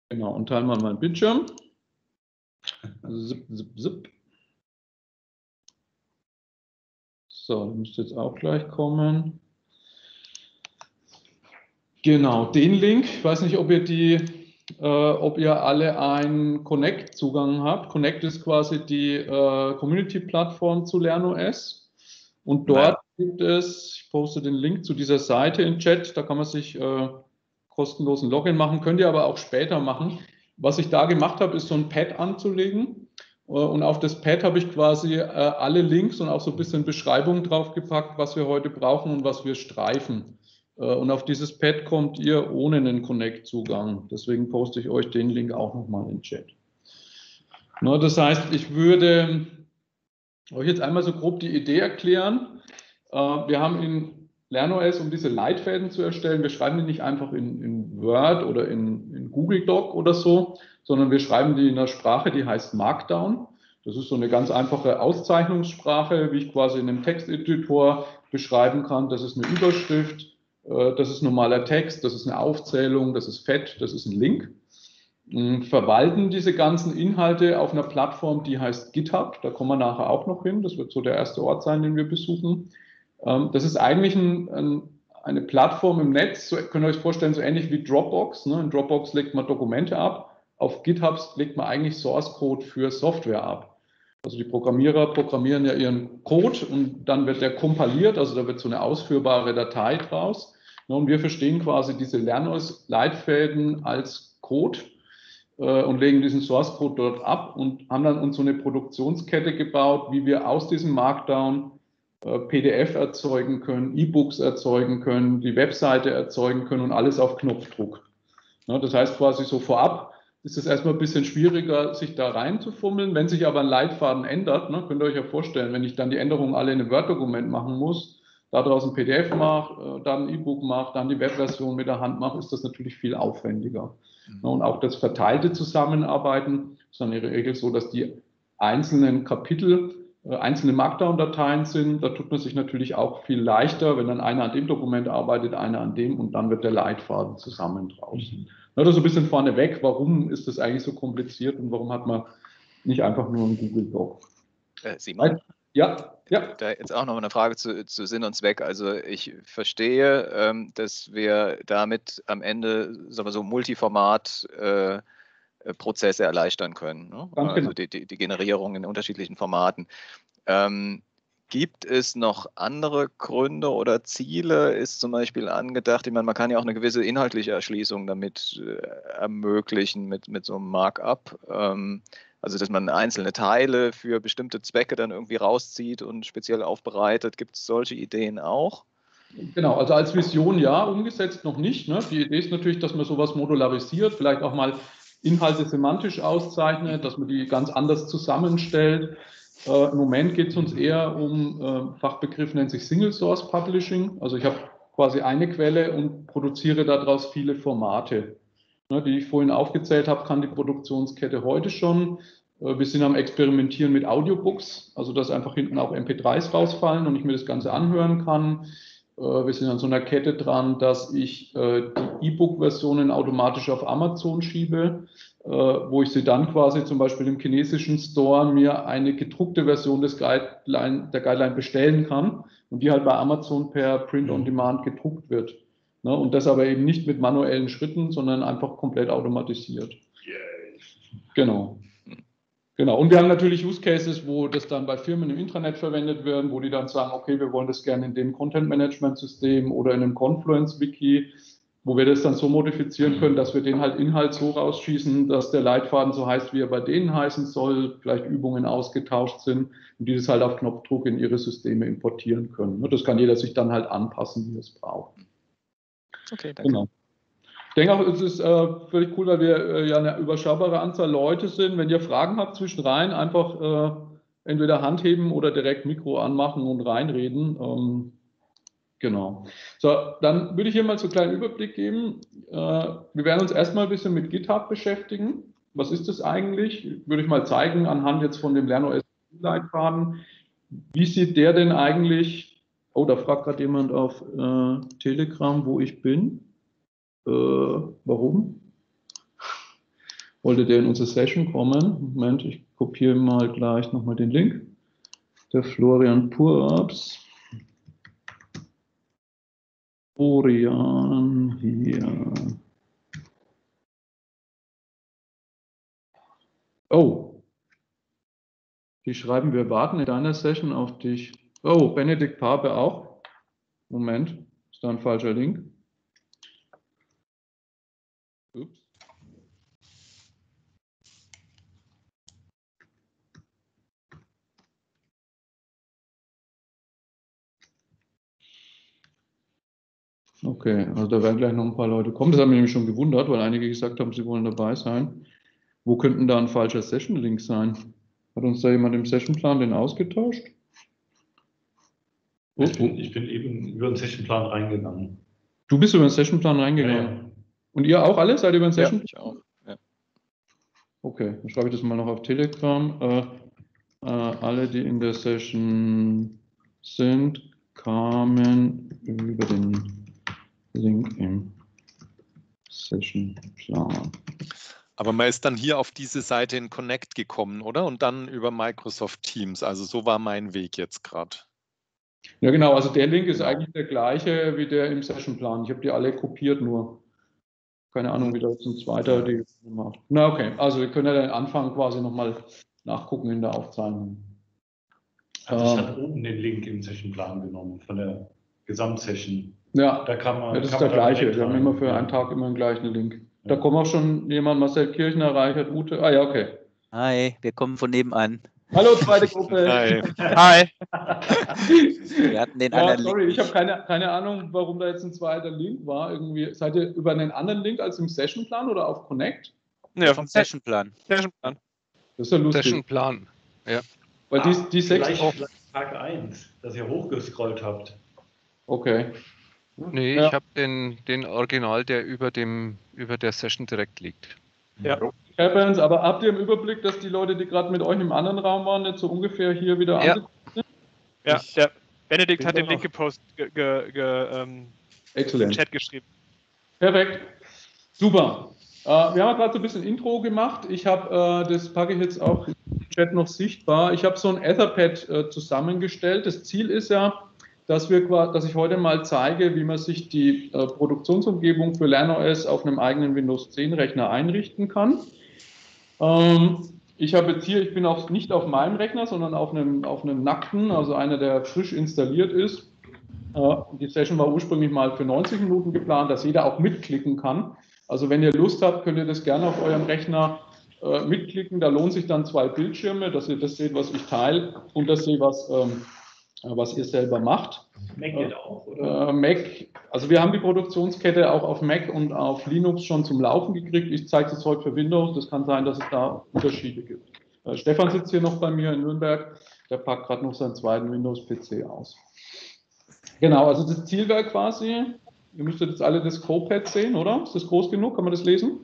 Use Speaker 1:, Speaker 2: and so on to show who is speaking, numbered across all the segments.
Speaker 1: Genau, und teilen wir meinen Bildschirm. Zip, zip, zip. So, müsste jetzt auch gleich kommen. Genau, den Link. Ich weiß nicht, ob ihr alle einen Connect-Zugang habt. Connect ist quasi die Community-Plattform zu LernOS. Und dort gibt es, ich poste den Link zu dieser Seite im Chat, da kann man sich kostenlosen Login machen, könnt ihr aber auch später machen. Was ich da gemacht habe, ist so ein Pad anzulegen. Und auf das Pad habe ich quasi alle Links und auch so ein bisschen Beschreibung draufgepackt, was wir heute brauchen und was wir streifen. Und auf dieses Pad kommt ihr ohne einen Connect-Zugang. Deswegen poste ich euch den Link auch nochmal in den Chat. Na, das heißt, ich würde euch jetzt einmal so grob die Idee erklären. Wir haben in LernOS, um diese Leitfäden zu erstellen, wir schreiben die nicht einfach in Word oder in Google Doc oder so, sondern wir schreiben die in einer Sprache, die heißt Markdown. Das ist so eine ganz einfache Auszeichnungssprache, wie ich quasi in einem Texteditor beschreiben kann. Das ist eine Überschrift, das ist normaler Text, das ist eine Aufzählung, das ist fett, das ist ein Link. Verwalten diese ganzen Inhalte auf einer Plattform, die heißt GitHub. Da kommen wir nachher auch noch hin. Das wird so der erste Ort sein, den wir besuchen. Das ist eigentlich eine Plattform im Netz, so könnt ihr euch vorstellen, so ähnlich wie Dropbox. Ne? In Dropbox legt man Dokumente ab. Auf GitHub legt man eigentlich Source Code für Software ab. Also die Programmierer programmieren ja ihren Code und dann wird der kompiliert, also da wird so eine ausführbare Datei draus. Und wir verstehen quasi diese LernOS-Leitfäden als Code und legen diesen Source Code dort ab und haben dann uns so eine Produktionskette gebaut, wie wir aus diesem Markdown PDF erzeugen können, E-Books erzeugen können, die Webseite erzeugen können und alles auf Knopfdruck. Ja, das heißt quasi so vorab ist es erstmal ein bisschen schwieriger, sich da reinzufummeln. Wenn sich aber ein Leitfaden ändert, ne, könnt ihr euch ja vorstellen, wenn ich dann die Änderungen alle in einem Word-Dokument machen muss, daraus ein PDF mache, dann ein E-Book mache, dann die Webversion mit der Hand mache, ist das natürlich viel aufwendiger. Und auch das verteilte Zusammenarbeiten ist dann in der Regel so, dass die einzelnen Kapitel einzelne Markdown-Dateien sind. Da tut man sich natürlich auch viel leichter, wenn dann einer an dem Dokument arbeitet, einer an dem und dann wird der Leitfaden zusammen draußen. Das ist so ein bisschen vorneweg, warum ist das eigentlich so kompliziert und warum hat man nicht einfach nur einen Google Doc?
Speaker 2: Simon?
Speaker 1: Ja.
Speaker 2: Da jetzt auch noch eine Frage zu Sinn und Zweck. Also ich verstehe, dass wir damit am Ende, sagen wir so, Multiformat-Prozesse erleichtern können. Ne? Also die Generierung in unterschiedlichen Formaten. Gibt es noch andere Gründe oder Ziele? Ist zum Beispiel angedacht, ich meine, man kann ja auch eine gewisse inhaltliche Erschließung damit ermöglichen mit so einem Markup. Also, dass man einzelne Teile für bestimmte Zwecke dann irgendwie rauszieht und speziell aufbereitet. Gibt es solche Ideen auch?
Speaker 1: Genau, also als Vision ja, umgesetzt noch nicht. Ne? Die Idee ist natürlich, dass man sowas modularisiert, vielleicht auch mal Inhalte semantisch auszeichnet, dass man die ganz anders zusammenstellt. Im Moment geht es uns eher um Fachbegriff nennt sich Single Source Publishing. Also ich habe quasi eine Quelle und produziere daraus viele Formate. Ne, die ich vorhin aufgezählt habe, kann die Produktionskette heute schon. Wir sind am Experimentieren mit Audiobooks, also dass einfach hinten auch MP3s rausfallen und ich mir das Ganze anhören kann. Wir sind an so einer Kette dran, dass ich die E-Book-Versionen automatisch auf Amazon schiebe, wo ich sie dann quasi zum Beispiel im chinesischen Store mir eine gedruckte Version der Guideline bestellen kann und die halt bei Amazon per Print on Demand gedruckt wird. Ne, und das aber eben nicht mit manuellen Schritten, sondern einfach komplett automatisiert. Genau. Und wir haben natürlich Use Cases, wo das dann bei Firmen im Intranet verwendet wird, wo die dann sagen, okay, wir wollen das gerne in dem Content-Management-System oder in einem Confluence-Wiki, wo wir das dann so modifizieren können, dass wir den halt Inhalt so rausschießen, dass der Leitfaden so heißt, wie er bei denen heißen soll, vielleicht Übungen ausgetauscht sind und die das halt auf Knopfdruck in ihre Systeme importieren können. Das kann jeder sich dann halt anpassen, wie er es braucht.
Speaker 2: Okay, danke.
Speaker 1: Genau. Ich denke auch, es ist völlig cool, weil wir ja eine überschaubare Anzahl Leute sind. Wenn ihr Fragen habt zwischenrein, einfach entweder Hand heben oder direkt Mikro anmachen und reinreden. Genau. So, dann würde ich hier mal so einen kleinen Überblick geben. Wir werden uns erstmal ein bisschen mit GitHub beschäftigen. Was ist das eigentlich? Würde ich mal zeigen anhand jetzt von dem LernOS-Leitfaden. Wie sieht der denn eigentlich? Oh, da fragt gerade jemand auf Telegram, wo ich bin. Warum? wollte der in unsere Session kommen. Moment, ich kopiere mal gleich nochmal den Link. Der Florian Purabs. Florian hier. Oh, die schreiben, wir warten in deiner Session auf dich. Oh, Benedikt Pape auch. Moment, ist da ein falscher Link? Ups. Okay, also da werden gleich noch ein paar Leute kommen. Das hat mich nämlich schon gewundert, weil einige gesagt haben, sie wollen dabei sein. Wo könnten da ein falscher Session-Link sein? Hat uns da jemand im Sessionplan den ausgetauscht?
Speaker 3: Ich bin eben über den Sessionplan reingegangen.
Speaker 1: Du bist über den Sessionplan reingegangen?
Speaker 3: Ja.
Speaker 1: Und ihr auch alle? Seid ihr über den Sessionplan?
Speaker 2: Ja, ich auch. Ja.
Speaker 1: Okay, dann schreibe ich das mal noch auf Telegram. Alle, die in der Session sind, kamen über den Link im Sessionplan.
Speaker 4: Aber man ist dann hier auf diese Seite in Connect gekommen, oder? Und dann über Microsoft Teams. Also so war mein Weg jetzt gerade.
Speaker 1: Ja, genau. Also der Link ist eigentlich der gleiche wie der im Sessionplan. Ich habe die alle kopiert nur. Keine Ahnung, wie da jetzt ein zweiter die macht. Na, okay. Also wir können ja den Anfang quasi nochmal nachgucken in der Aufzeichnung.
Speaker 3: Also ich habe oben den Link im Sessionplan genommen von der Gesamtsession.
Speaker 1: Ja,
Speaker 3: da kann man,
Speaker 1: ja, das
Speaker 3: kann
Speaker 1: ist der
Speaker 3: man
Speaker 1: gleiche. Wir haben immer für einen Tag immer den gleichen Link. Da kommt auch schon jemand, Marcel Kirchner, Reichert, Ute. Ah ja, okay.
Speaker 5: Hi, wir kommen von nebenan.
Speaker 1: Hallo, zweite Gruppe.
Speaker 4: Hi.
Speaker 5: Hi. Wir hatten den
Speaker 1: Ja,
Speaker 5: anderen
Speaker 1: sorry,
Speaker 5: Link
Speaker 1: ich habe keine Ahnung, warum da jetzt ein zweiter Link war. Irgendwie, seid ihr über einen anderen Link als im Sessionplan oder auf Connect?
Speaker 5: Ja, vom Sessionplan.
Speaker 1: Das ist ja lustig.
Speaker 6: Sessionplan, ja.
Speaker 1: Weil die sechs auch.
Speaker 3: Vielleicht Tag 1, dass ihr hochgescrollt habt.
Speaker 1: Okay.
Speaker 6: Nee,
Speaker 1: Ja.
Speaker 6: ich habe den Original, der über der Session direkt liegt.
Speaker 1: Ja. Happens, aber habt ihr im Überblick, dass die Leute, die gerade mit euch im anderen Raum waren, nicht so ungefähr hier wieder angekommen sind?
Speaker 7: Ja, der Benedikt hat den Link gepostet, im Chat geschrieben.
Speaker 1: Perfekt. Super. Wir haben ja gerade so ein bisschen Intro gemacht. Ich habe, das packe ich jetzt auch im Chat noch sichtbar. Ich habe so ein Etherpad zusammengestellt. Das Ziel ist ja, dass ich heute mal zeige, wie man sich die Produktionsumgebung für LernOS auf einem eigenen Windows 10 Rechner einrichten kann. Ich habe jetzt hier, ich bin nicht auf meinem Rechner, sondern auf einem nackten, also einer, der frisch installiert ist. Die Session war ursprünglich mal für 90 Minuten geplant, dass jeder auch mitklicken kann. Also wenn ihr Lust habt, könnt ihr das gerne auf eurem Rechner mitklicken. Da lohnen sich dann 2 Bildschirme, dass ihr das seht, was ich teile, und das seht, was ihr selber macht.
Speaker 3: Mac geht auch, oder?
Speaker 1: Mac, also wir haben die Produktionskette auch auf Mac und auf Linux schon zum Laufen gekriegt. Ich zeige es heute für Windows. Das kann sein, dass es da Unterschiede gibt. Stefan sitzt hier noch bei mir in Nürnberg. Der packt gerade noch seinen zweiten Windows-PC aus. Genau, also das Ziel wäre quasi, ihr müsstet jetzt alle das Copad sehen, oder? Ist das groß genug? Kann man das lesen?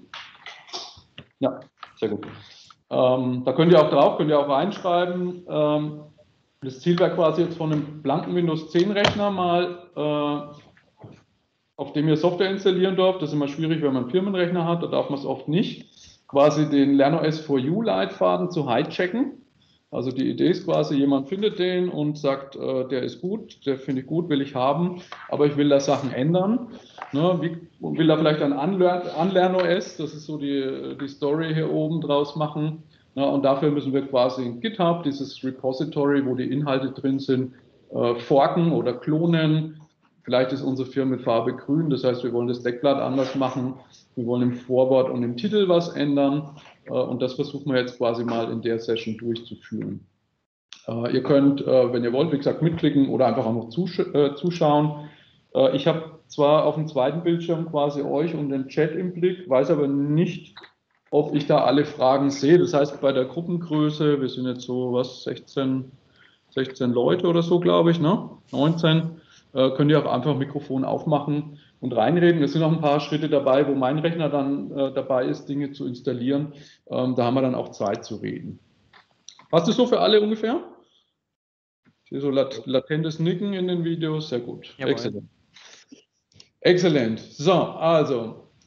Speaker 1: Ja, sehr gut. Da könnt ihr auch drauf, könnt ihr auch reinschreiben. Das Ziel wäre quasi jetzt von einem blanken Windows 10 Rechner mal, auf dem ihr Software installieren dürft. Das ist immer schwierig, wenn man einen Firmenrechner hat, da darf man es oft nicht. Quasi den LernOS for You Leitfaden zu hijacken. Also die Idee ist quasi, jemand findet den und sagt, der ist gut, der finde ich gut, will ich haben, aber ich will da Sachen ändern. Ne, will da vielleicht ein Unlearn-OS, das ist so die Story hier oben draus machen. Na, und dafür müssen wir quasi in GitHub, dieses Repository, wo die Inhalte drin sind, forken oder klonen. Vielleicht ist unsere Firma mit Farbe grün, das heißt, wir wollen das Deckblatt anders machen. Wir wollen im Vorwort und im Titel was ändern. Und das versuchen wir jetzt quasi mal in der Session durchzuführen. Ihr könnt, wenn ihr wollt, wie gesagt, mitklicken oder einfach auch noch zuschauen. Ich habe zwar auf dem zweiten Bildschirm quasi euch und den Chat im Blick, weiß aber nicht, ob ich da alle Fragen sehe. Das heißt, bei der Gruppengröße, wir sind jetzt so, 16 Leute oder so, glaube ich, ne? 19, könnt ihr auch einfach Mikrofon aufmachen und reinreden. Es sind noch ein paar Schritte dabei, wo mein Rechner dann dabei ist, Dinge zu installieren. Da haben wir dann auch Zeit zu reden. Passt das so für alle ungefähr? Hier so latentes Nicken in den Videos, sehr gut.
Speaker 5: Jawohl.
Speaker 1: Exzellent. Exzellent. So, also,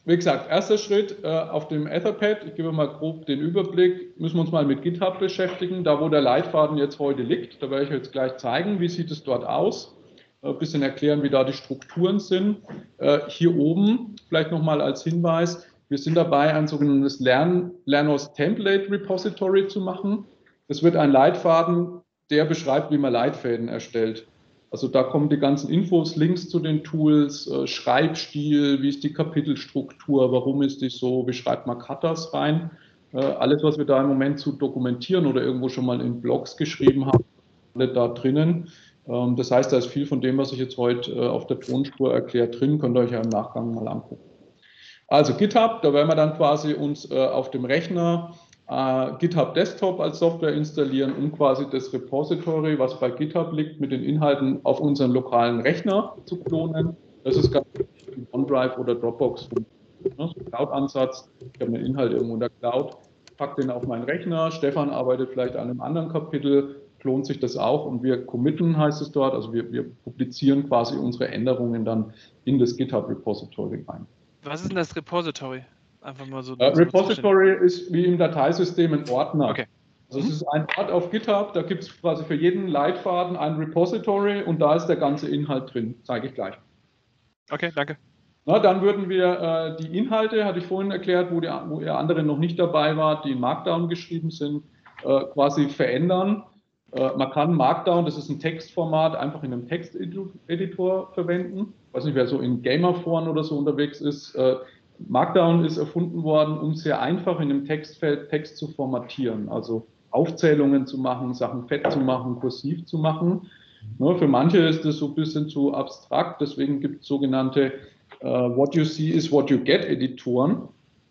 Speaker 1: wie gesagt, erster Schritt auf dem Etherpad, ich gebe mal grob den Überblick, müssen wir uns mal mit GitHub beschäftigen, da wo der Leitfaden jetzt heute liegt, da werde ich jetzt gleich zeigen, wie sieht es dort aus, ein bisschen erklären, wie da die Strukturen sind. Hier oben, vielleicht nochmal als Hinweis, wir sind dabei, ein sogenanntes Lernos Template Repository zu machen. Das wird ein Leitfaden, der beschreibt, wie man Leitfäden erstellt. Also da kommen die ganzen Infos, Links zu den Tools, Schreibstil, wie ist die Kapitelstruktur, warum ist die so, wie schreibt man Katas rein. Alles, was wir da im Moment zu dokumentieren oder irgendwo schon mal in Blogs geschrieben haben, alle da drinnen. Das heißt, da ist viel von dem, was ich jetzt heute auf der Tonspur erklärt, drin, könnt ihr euch ja im Nachgang mal angucken. Also GitHub, da werden wir dann quasi uns auf dem Rechner GitHub Desktop als Software installieren, um quasi das Repository, was bei GitHub liegt, mit den Inhalten auf unseren lokalen Rechner zu klonen. Das ist ganz wichtig in OneDrive oder Dropbox. So ein Cloud-Ansatz. Ich habe einen Inhalt irgendwo in der Cloud, packe den auf meinen Rechner. Stefan arbeitet vielleicht an einem anderen Kapitel, klont sich das auch und wir committen, heißt es dort. Also wir publizieren quasi unsere Änderungen dann in das GitHub Repository rein.
Speaker 7: Was ist denn das Repository? Einfach mal so.
Speaker 1: Repository ist wie im Dateisystem ein Ordner.
Speaker 7: Okay.
Speaker 1: Also es ist ein Ort auf GitHub, da gibt es quasi für jeden Leitfaden ein Repository und da ist der ganze Inhalt drin. Zeige ich gleich.
Speaker 7: Okay, danke.
Speaker 1: Na, dann würden wir die Inhalte, hatte ich vorhin erklärt, wo ihr andere noch nicht dabei wart, die in Markdown geschrieben sind, quasi verändern. Man kann Markdown, das ist ein Textformat, einfach in einem Texteditor verwenden. Ich weiß nicht, wer so in Gamerforen oder so unterwegs ist. Markdown ist erfunden worden, um sehr einfach in einem Textfeld Text zu formatieren, also Aufzählungen zu machen, Sachen fett zu machen, kursiv zu machen. Für manche ist das so ein bisschen zu abstrakt, deswegen gibt es sogenannte What you see is what you get Editoren.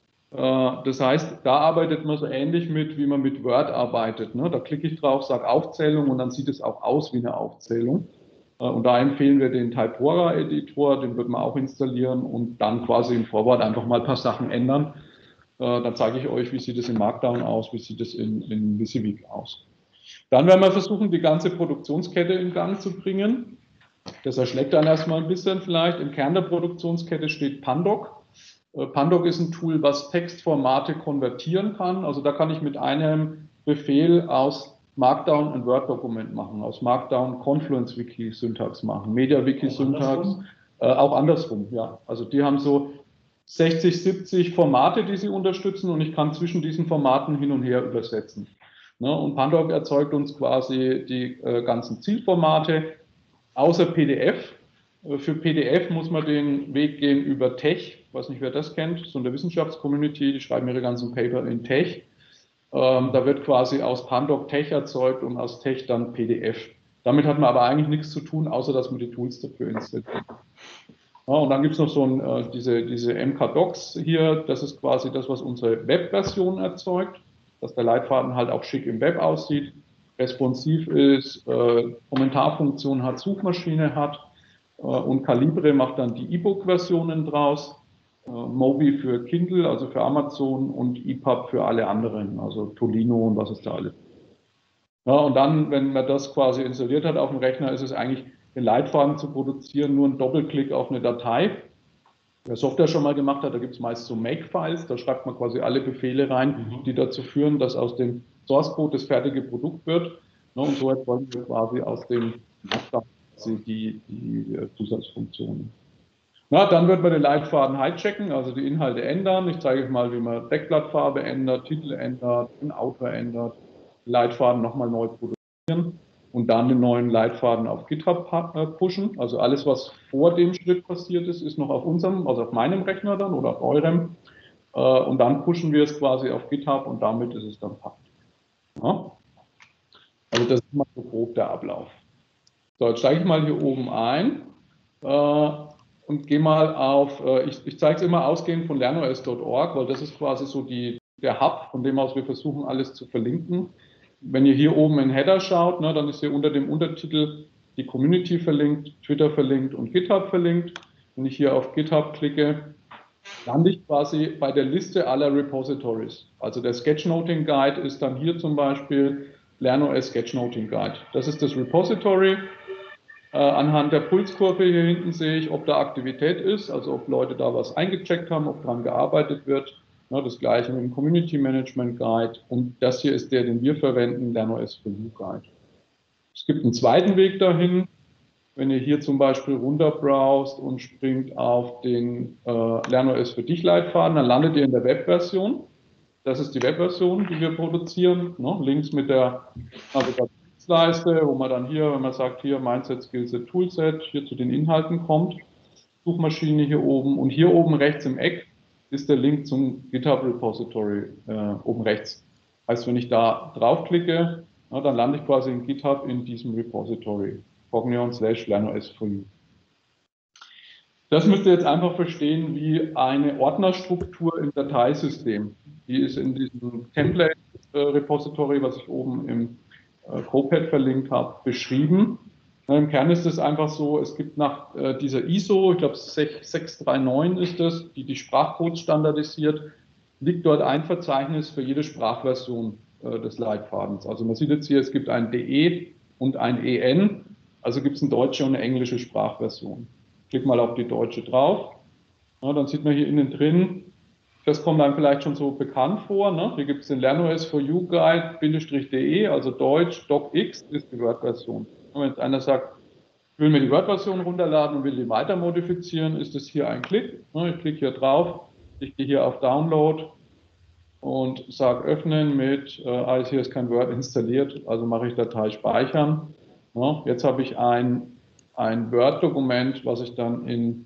Speaker 1: Das heißt, da arbeitet man so ähnlich mit, wie man mit Word arbeitet. Da klicke ich drauf, sage Aufzählung und dann sieht es auch aus wie eine Aufzählung. Und da empfehlen wir den Typora-Editor, den wird man auch installieren und dann quasi im Vorwort einfach mal ein paar Sachen ändern. Dann zeige ich euch, wie sieht es in Markdown aus, wie sieht es in WYSIWYG aus. Dann werden wir versuchen, die ganze Produktionskette in Gang zu bringen. Das erschlägt dann erstmal ein bisschen vielleicht. Im Kern der Produktionskette steht Pandoc. Pandoc ist ein Tool, was Textformate konvertieren kann. Also da kann ich mit einem Befehl aus Markdown ein Word-Dokument machen, aus Markdown Confluence-Wiki-Syntax machen, Media-Wiki-Syntax, auch andersrum, ja. Also die haben so 60, 70 Formate, die sie unterstützen und ich kann zwischen diesen Formaten hin und her übersetzen. Und Pandoc erzeugt uns quasi die ganzen Zielformate, außer PDF. Für PDF muss man den Weg gehen über Tech, ich weiß nicht, wer das kennt, so eine Wissenschaftscommunity, die schreiben ihre ganzen Paper in Tech. Da wird quasi aus Pandoc Tech erzeugt und aus Tech dann PDF. Damit hat man aber eigentlich nichts zu tun, außer dass man die Tools dafür installiert. Ja, und dann gibt es noch so diese MK-Docs hier, das ist quasi das, was unsere Web-Version erzeugt, dass der Leitfaden halt auch schick im Web aussieht, responsiv ist, Kommentarfunktion hat, Suchmaschine hat und Calibre macht dann die E-Book-Versionen draus. Mobi für Kindle, also für Amazon und EPUB für alle anderen, also Tolino und was ist da alles. Ja, und dann, wenn man das quasi installiert hat auf dem Rechner, ist es eigentlich, den Leitfaden zu produzieren, nur ein Doppelklick auf eine Datei. Wer Software schon mal gemacht hat, da gibt es meist so Make-Files, da schreibt man quasi alle Befehle rein, die dazu führen, dass aus dem Source-Code das fertige Produkt wird. Und so erzeugen wir quasi aus dem die Zusatzfunktionen. Na, dann wird man den Leitfaden hijacken, also die Inhalte ändern. Ich zeige euch mal, wie man Deckblattfarbe ändert, Titel ändert, den Autor ändert, Leitfaden nochmal neu produzieren und dann den neuen Leitfaden auf GitHub pushen. Also alles, was vor dem Schritt passiert ist, ist noch auf unserem, also auf meinem Rechner dann oder auf eurem. Und dann pushen wir es quasi auf GitHub und damit ist es dann packed. Ja? Also das ist mal so grob der Ablauf. So, jetzt steige ich mal hier oben ein. Und gehe mal auf, ich zeige es immer ausgehend von lernos.org, weil das ist quasi so der Hub, von dem aus wir versuchen, alles zu verlinken. Wenn ihr hier oben in Header schaut, dann ist hier unter dem Untertitel die Community verlinkt, Twitter verlinkt und GitHub verlinkt. Wenn ich hier auf GitHub klicke, lande ich quasi bei der Liste aller Repositories. Also der Sketchnoting Guide ist dann hier zum Beispiel Lernos Sketchnoting Guide. Das ist das Repository. Anhand der Pulskurve hier hinten sehe ich, ob da Aktivität ist, also ob Leute da was eingecheckt haben, ob dran gearbeitet wird. Ja, das gleiche mit dem Community Management Guide. Und das hier ist der, den wir verwenden, LernOS for You Guide. Es gibt einen zweiten Weg dahin. Wenn ihr hier zum Beispiel runterbrowst und springt auf den LernOS für dich Leitfaden, dann landet ihr in der Webversion. Das ist die Webversion, die wir produzieren. Ne? Links mit der Navigationsleiste, wo man dann hier, wenn man sagt, hier Mindset, Skillset, Toolset, hier zu den Inhalten kommt. Suchmaschine hier oben. Und hier oben rechts im Eck ist der Link zum GitHub Repository oben rechts. Heißt, wenn ich da draufklicke, dann lande ich quasi in GitHub in diesem Repository. Cognion/LernOS for You. Das müsst ihr jetzt einfach verstehen wie eine Ordnerstruktur im Dateisystem. Die ist in diesem Template-Repository, was ich oben im Copad verlinkt habe, beschrieben. Im Kern ist es einfach so, es gibt nach dieser ISO, ich glaube 639 ist das, die die Sprachcodes standardisiert, liegt dort ein Verzeichnis für jede Sprachversion des Leitfadens. Also man sieht jetzt hier, es gibt ein DE und ein EN, also gibt es eine deutsche und eine englische Sprachversion. Klick mal auf die deutsche drauf, ja, dann sieht man hier innen drin, das kommt einem vielleicht schon so bekannt vor, ne? Hier gibt es den LernOS for You Guide, -de, also Deutsch, DocX ist die Word-Version. Wenn jetzt einer sagt, ich will mir die Word-Version runterladen und will die weiter modifizieren, ist das hier ein Klick. Ich klicke hier drauf, ich gehe hier auf Download und sage öffnen mit, hier ist kein Word installiert, also mache ich Datei speichern. Ja, jetzt habe ich ein Word-Dokument, was ich dann in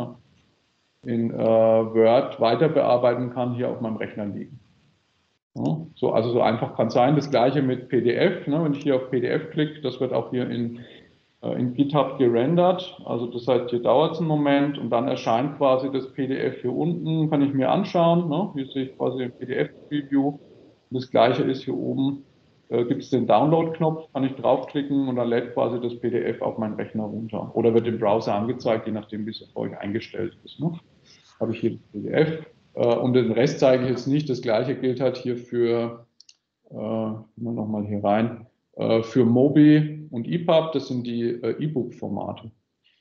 Speaker 1: Word weiter bearbeiten kann, hier auf meinem Rechner liegen. Ja, also so einfach kann es sein. Das gleiche mit PDF. Ne, wenn ich hier auf PDF klicke, das wird auch hier in GitHub gerendert. Also das heißt, hier dauert es einen Moment und dann erscheint quasi das PDF hier unten, kann ich mir anschauen. Ne, hier sehe ich quasi ein PDF-Preview. Das gleiche ist hier oben. Gibt es den Download-Knopf, kann ich draufklicken und dann lädt quasi das PDF auf meinen Rechner runter. Oder wird im Browser angezeigt, je nachdem, wie es bei euch eingestellt ist. Ne? Habe ich hier das PDF und den Rest zeige ich jetzt nicht. Das gleiche gilt halt hier für, nochmal hier rein, für Mobi und EPUB, das sind die E-Book-Formate.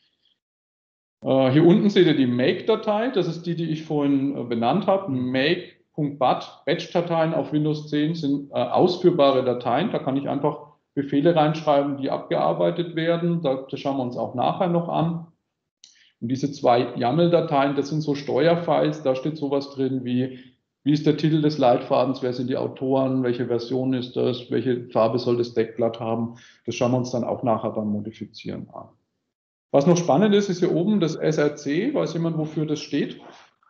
Speaker 1: Hier unten seht ihr die Make-Datei, das ist die ich vorhin benannt habe, Make.bat, Batch-Dateien auf Windows 10 sind ausführbare Dateien, da kann ich einfach Befehle reinschreiben, die abgearbeitet werden, das schauen wir uns auch nachher noch an. Und diese zwei YAML-Dateien, das sind so Steuerfiles, da steht sowas drin wie ist der Titel des Leitfadens, wer sind die Autoren, welche Version ist das, welche Farbe soll das Deckblatt haben, das schauen wir uns dann auch nachher beim Modifizieren an. Was noch spannend ist, ist hier oben das SRC, weiß jemand, wofür das steht?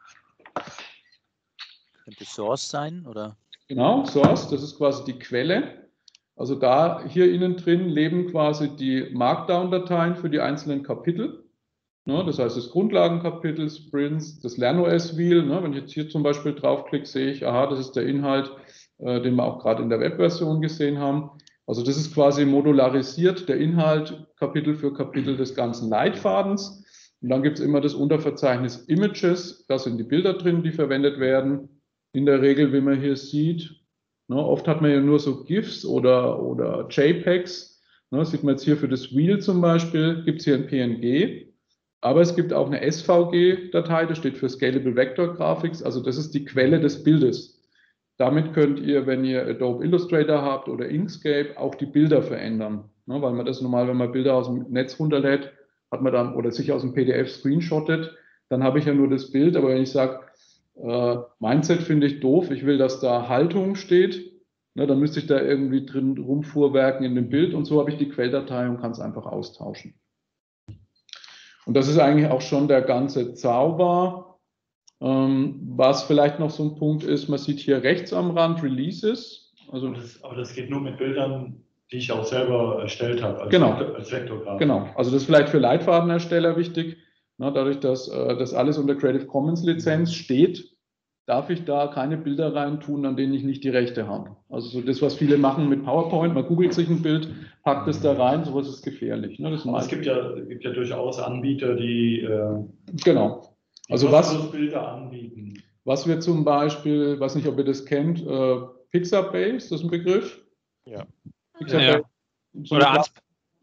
Speaker 5: Könnte Source sein, oder?
Speaker 1: Genau, Source, das ist quasi die Quelle. Also da hier innen drin leben quasi die Markdown-Dateien für die einzelnen Kapitel. Ja, das heißt, das Grundlagenkapitel, Sprints, das LernOS-Wheel. Ne, wenn ich jetzt hier zum Beispiel draufklicke, sehe ich, aha, das ist der Inhalt, den wir auch gerade in der Webversion gesehen haben. Also das ist quasi modularisiert, der Inhalt Kapitel für Kapitel des ganzen Leitfadens. Und dann gibt es immer das Unterverzeichnis Images, da sind die Bilder drin, die verwendet werden. In der Regel, wie man hier sieht, ne, oft hat man ja nur so GIFs oder JPEGs. Ne, sieht man jetzt hier für das Wheel zum Beispiel, gibt es hier ein PNG. Aber es gibt auch eine SVG-Datei, das steht für Scalable Vector Graphics, also das ist die Quelle des Bildes. Damit könnt ihr, wenn ihr Adobe Illustrator habt oder Inkscape, auch die Bilder verändern. Ne, weil man das normal, wenn man Bilder aus dem Netz runterlädt, hat man dann oder sich aus dem PDF screenshottet, dann habe ich ja nur das Bild, aber wenn ich sage, Mindset finde ich doof, ich will, dass da Haltung steht, ne, dann müsste ich da irgendwie drin rumfuhrwerken in dem Bild und so habe ich die Quelldatei und kann es einfach austauschen. Und das ist eigentlich auch schon der ganze Zauber. Was vielleicht noch so ein Punkt ist, man sieht hier rechts am Rand Releases. Also
Speaker 3: aber das geht nur mit Bildern, die ich auch selber erstellt habe, als Vektorgrafik.
Speaker 1: Genau, also das ist vielleicht für Leitfadenersteller wichtig. Na, dadurch, dass das alles unter Creative Commons Lizenz steht, darf ich da keine Bilder reintun, an denen ich nicht die Rechte habe. Also so das, was viele machen mit PowerPoint, man googelt sich ein Bild, packt es da rein, sowas ist gefährlich. Ne?
Speaker 3: Aber es gibt ja durchaus Anbieter, die
Speaker 1: genau. Also
Speaker 3: Bilder anbieten.
Speaker 1: Was wir zum Beispiel, weiß nicht, ob ihr das kennt, Pixabay, ist das ein Begriff?
Speaker 7: Ja.
Speaker 1: Pixabay.
Speaker 7: Ja. Oder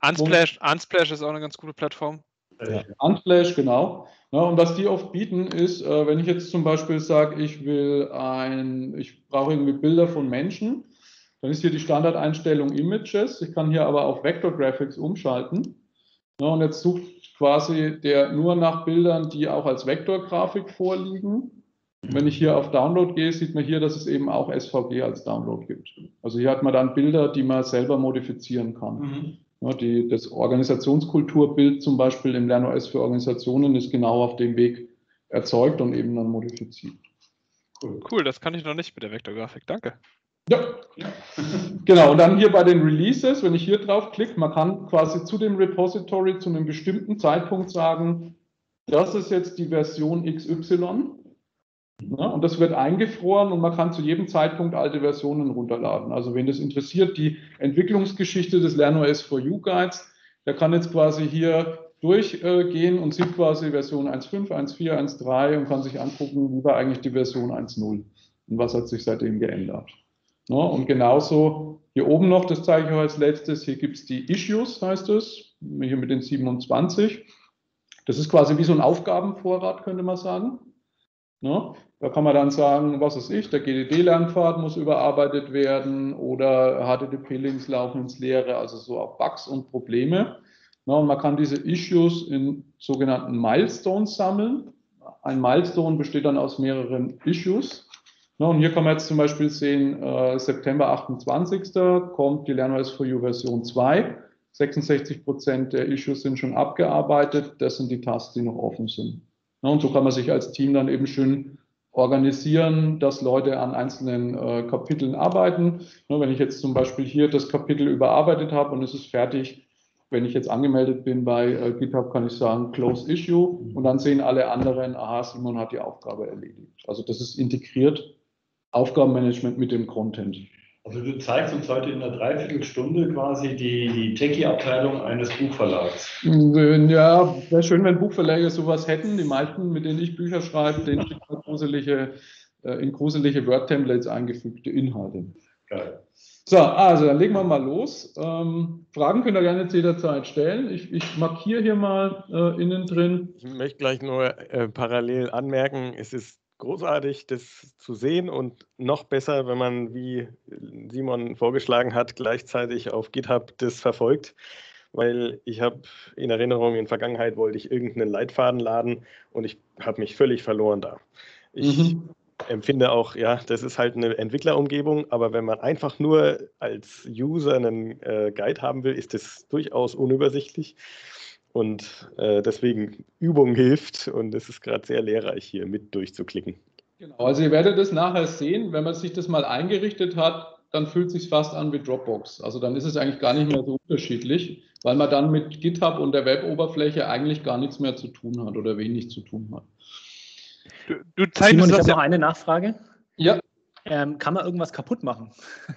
Speaker 7: Unsplash ist auch eine ganz gute Plattform.
Speaker 1: Ja. Unsplash, genau. Ja, und was die oft bieten ist, wenn ich jetzt zum Beispiel sage, ich brauche irgendwie Bilder von Menschen, dann ist hier die Standardeinstellung Images. Ich kann hier aber auf Vector Graphics umschalten. Ja, und jetzt sucht quasi der nur nach Bildern, die auch als Vektorgrafik vorliegen. Und wenn ich hier auf Download gehe, sieht man hier, dass es eben auch SVG als Download gibt. Also hier hat man dann Bilder, die man selber modifizieren kann. Ja, das Organisationskulturbild zum Beispiel im LernOS für Organisationen ist genau auf dem Weg erzeugt und eben dann modifiziert.
Speaker 7: Cool, das kann ich noch nicht mit der Vektorgrafik. Danke.
Speaker 1: Ja, genau. Und dann hier bei den Releases, wenn ich hier drauf klicke, man kann quasi zu dem Repository zu einem bestimmten Zeitpunkt sagen, das ist jetzt die Version XY. Ja, und das wird eingefroren und man kann zu jedem Zeitpunkt alte Versionen runterladen. Also wenn das interessiert, die Entwicklungsgeschichte des LernOS for You Guides, der kann jetzt quasi hier durchgehen und sieht quasi Version 1.5, 1.4, 1.3 und kann sich angucken, wie war eigentlich die Version 1.0 und was hat sich seitdem geändert. Ja, und genauso hier oben noch, das zeige ich euch als letztes, hier gibt es die Issues, heißt es, hier mit den 27. Das ist quasi wie so ein Aufgabenvorrat, könnte man sagen. Ja, da kann man dann sagen, was ist ich, der GDD-Lernpfad muss überarbeitet werden oder HTTP-Links laufen ins Leere, also so auch Bugs und Probleme. Ja, und man kann diese Issues in sogenannten Milestones sammeln. Ein Milestone besteht dann aus mehreren Issues. Ja, und hier kann man jetzt zum Beispiel sehen, September 28. kommt die LernOS for You Version 2. 66% der Issues sind schon abgearbeitet. Das sind die Tasks, die noch offen sind. Ja, und so kann man sich als Team dann eben schön organisieren, dass Leute an einzelnen Kapiteln arbeiten. Ja, wenn ich jetzt zum Beispiel hier das Kapitel überarbeitet habe und es ist fertig, wenn ich jetzt angemeldet bin bei GitHub, kann ich sagen Close Issue und dann sehen alle anderen, aha, Simon hat die Aufgabe erledigt. Also das ist integriert, Aufgabenmanagement mit dem Content.
Speaker 3: Also du zeigst uns heute in einer Dreiviertelstunde quasi die Techie-Abteilung eines Buchverlags.
Speaker 1: Ja, wäre schön, wenn Buchverlage sowas hätten. Die meisten, mit denen ich Bücher schreibe, denen sind in gruselige Word-Templates eingefügte Inhalte.
Speaker 3: Geil.
Speaker 1: So, also dann legen wir mal los. Fragen könnt ihr gerne jetzt jederzeit stellen. Ich markiere hier mal innen drin.
Speaker 8: Ich möchte gleich nur parallel anmerken, es ist großartig, das zu sehen und noch besser, wenn man, wie Simon vorgeschlagen hat, gleichzeitig auf GitHub das verfolgt, weil ich habe in Erinnerung, in Vergangenheit wollte ich irgendeinen Leitfaden laden und ich habe mich völlig verloren da. Ich empfinde auch, ja, das ist halt eine Entwicklerumgebung, aber wenn man einfach nur als User einen Guide haben will, ist das durchaus unübersichtlich. Und deswegen Übung hilft und es ist gerade sehr lehrreich hier mit durchzuklicken.
Speaker 1: Genau, also ihr werdet es nachher sehen, wenn man sich das mal eingerichtet hat, dann fühlt es sich fast an wie Dropbox. Also dann ist es eigentlich gar nicht mehr so unterschiedlich, weil man dann mit GitHub und der Web-Oberfläche eigentlich gar nichts mehr zu tun hat oder wenig zu tun hat.
Speaker 5: Du zeigst Simon, ich habe noch eine Nachfrage.
Speaker 1: Ja.
Speaker 5: Kann man irgendwas kaputt machen?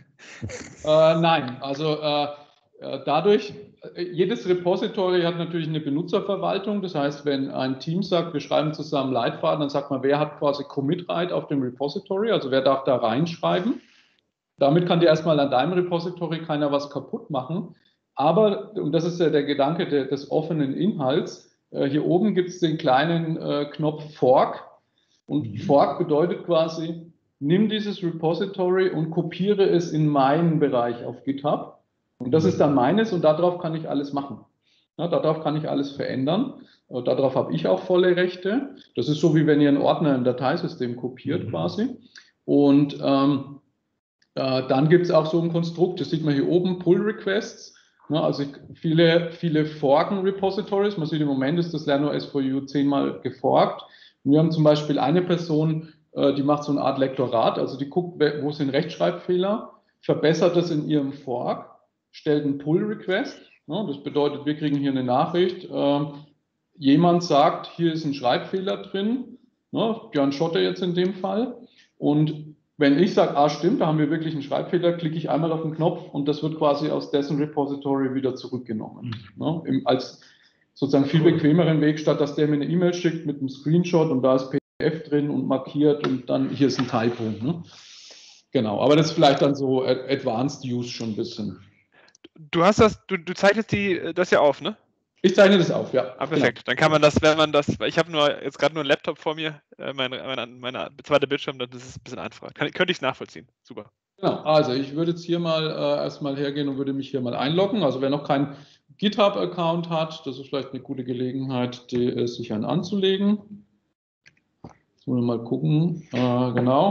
Speaker 1: Nein, also dadurch, jedes Repository hat natürlich eine Benutzerverwaltung. Das heißt, wenn ein Team sagt, wir schreiben zusammen Leitfaden, dann sagt man, wer hat quasi Commit-Right auf dem Repository, also wer darf da reinschreiben. Damit kann dir erstmal an deinem Repository keiner was kaputt machen. Aber, und das ist ja der Gedanke des offenen Inhalts, hier oben gibt es den kleinen Knopf Fork. Und Fork bedeutet quasi, nimm dieses Repository und kopiere es in meinen Bereich auf GitHub. Und das ist dann meines und darauf kann ich alles machen. Ja, darauf kann ich alles verändern. Darauf habe ich auch volle Rechte. Das ist so, wie wenn ihr einen Ordner im Dateisystem kopiert quasi. Und dann gibt es auch so ein Konstrukt, das sieht man hier oben, Pull Requests. Ja, also viele forken Repositories. Man sieht im Moment ist das LernOS for You 10-mal geforkt. Und wir haben zum Beispiel eine Person, die macht so eine Art Lektorat, also die guckt, wo sind Rechtschreibfehler, verbessert das in ihrem Fork, stellt einen Pull-Request. Ja, das bedeutet, wir kriegen hier eine Nachricht. Jemand sagt, hier ist ein Schreibfehler drin, ja, Björn Schotte jetzt in dem Fall. Und wenn ich sage, ah stimmt, da haben wir wirklich einen Schreibfehler, klicke ich einmal auf den Knopf und das wird quasi aus dessen Repository wieder zurückgenommen. Ja, als sozusagen viel bequemeren Weg, statt dass der mir eine E-Mail schickt mit einem Screenshot und da ist PDF drin und markiert und dann hier ist ein Typo. Ne? Genau, aber das ist vielleicht dann so Advanced Use schon ein bisschen.
Speaker 7: Du hast du zeichnest das ja auf, ne?
Speaker 1: Ich zeichne das auf, ja.
Speaker 7: Ah, perfekt. Genau. Dann kann man das, wenn man das, ich habe jetzt gerade nur einen Laptop vor mir, meine zweite Bildschirm, das ist ein bisschen einfacher. Könnte ich es nachvollziehen. Super.
Speaker 1: Genau, also ich würde jetzt hier mal erstmal hergehen und würde mich hier mal einloggen. Also wer noch keinen GitHub-Account hat, das ist vielleicht eine gute Gelegenheit, sich einen anzulegen. Jetzt wollen wir mal gucken. Genau.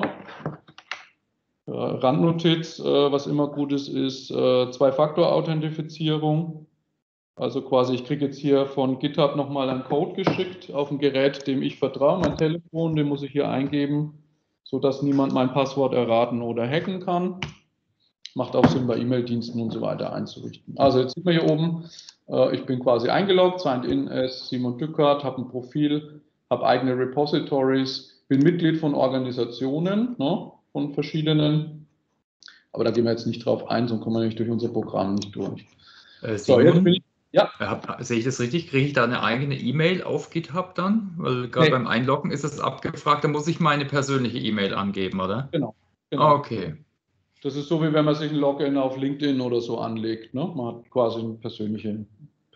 Speaker 1: Randnotiz, was immer gut ist Zwei-Faktor-Authentifizierung. Also quasi, ich kriege jetzt hier von GitHub nochmal einen Code geschickt auf ein Gerät, dem ich vertraue, mein Telefon, den muss ich hier eingeben, sodass niemand mein Passwort erraten oder hacken kann. Macht auch Sinn, bei E-Mail-Diensten und so weiter einzurichten. Also jetzt sieht man hier oben, ich bin quasi eingeloggt, signed in as Simon Dückert, habe ein Profil, habe eigene Repositories, bin Mitglied von Organisationen, ne, von verschiedenen, aber da gehen wir jetzt nicht drauf ein, sonst kommen wir nämlich durch unser Programm nicht durch.
Speaker 9: So, jetzt bin ich. Ja. Sehe ich das richtig? Kriege ich da eine eigene E-Mail auf GitHub dann? Weil gerade beim Einloggen ist es abgefragt, da muss ich meine persönliche E-Mail angeben, oder?
Speaker 1: Genau.
Speaker 9: Okay.
Speaker 1: Das ist so, wie wenn man sich ein Login auf LinkedIn oder so anlegt. Ne? Man hat quasi einen persönlichen.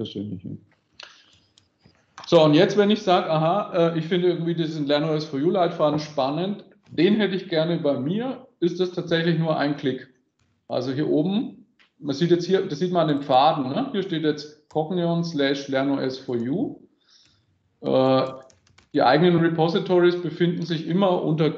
Speaker 1: So, und jetzt, wenn ich sage, aha, ich finde irgendwie diesen LernOS for You Leitfaden spannend, den hätte ich gerne bei mir, ist das tatsächlich nur ein Klick. Also hier oben, man sieht jetzt hier, das sieht man an den Pfaden, ne? Hier steht jetzt Cognion/LernOS for You. Die eigenen Repositories befinden sich immer unter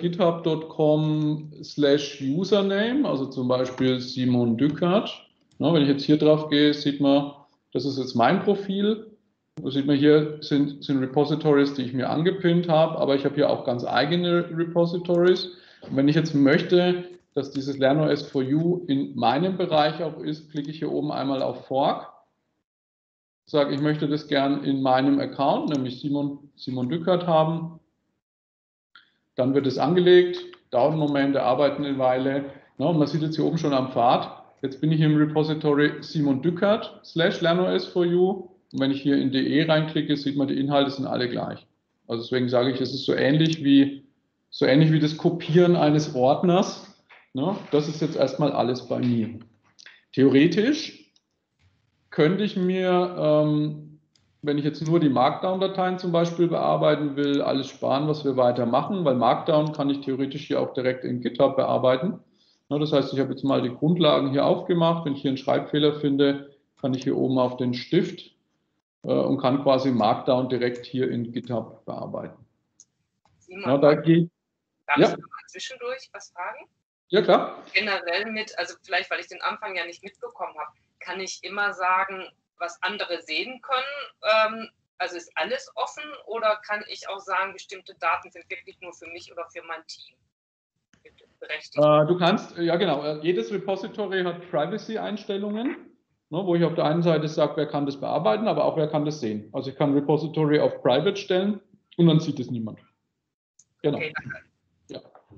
Speaker 1: github.com/username, also zum Beispiel Simon Dückert. Wenn ich jetzt hier drauf gehe, sieht man, das ist jetzt mein Profil. Da sieht man hier, sind Repositories, die ich mir angepinnt habe, aber ich habe hier auch ganz eigene Repositories. Und wenn ich jetzt möchte, dass dieses LernOS for You in meinem Bereich auch ist, klicke ich hier oben einmal auf Fork. Sage, ich möchte das gern in meinem Account, nämlich Simon Dückert haben. Dann wird es angelegt, dauert einen Moment, arbeitet eine Weile. Ja, und man sieht jetzt hier oben schon am Pfad, jetzt bin ich im Repository Simon Dückert /LernOS for You. Und wenn ich hier in DE reinklicke, sieht man, die Inhalte sind alle gleich. Also deswegen sage ich, es ist so ähnlich wie das Kopieren eines Ordners. Ja, das ist jetzt erstmal alles bei mir. Theoretisch könnte ich mir, wenn ich jetzt nur die Markdown-Dateien zum Beispiel bearbeiten will, alles sparen, was wir weitermachen, weil Markdown kann ich theoretisch hier auch direkt in GitHub bearbeiten. Ja, das heißt, ich habe jetzt mal die Grundlagen hier aufgemacht. Wenn ich hier einen Schreibfehler finde, kann ich hier oben auf den Stift und kann quasi Markdown direkt hier in GitHub bearbeiten.
Speaker 10: Simon, ja, darf ich mal zwischendurch was fragen?
Speaker 1: Ja, klar.
Speaker 10: Generell also vielleicht, weil ich den Anfang ja nicht mitbekommen habe, kann ich immer sagen, was andere sehen können? Also ist alles offen oder kann ich auch sagen, bestimmte Daten sind wirklich nur für mich oder für mein Team berechtigt?
Speaker 1: Du kannst, ja genau, jedes Repository hat Privacy-Einstellungen, ne, wo ich auf der einen Seite sage, wer kann das bearbeiten, aber auch wer kann das sehen. Also ich kann Repository auf Private stellen und dann sieht es niemand. Genau. Okay, danke. Ja.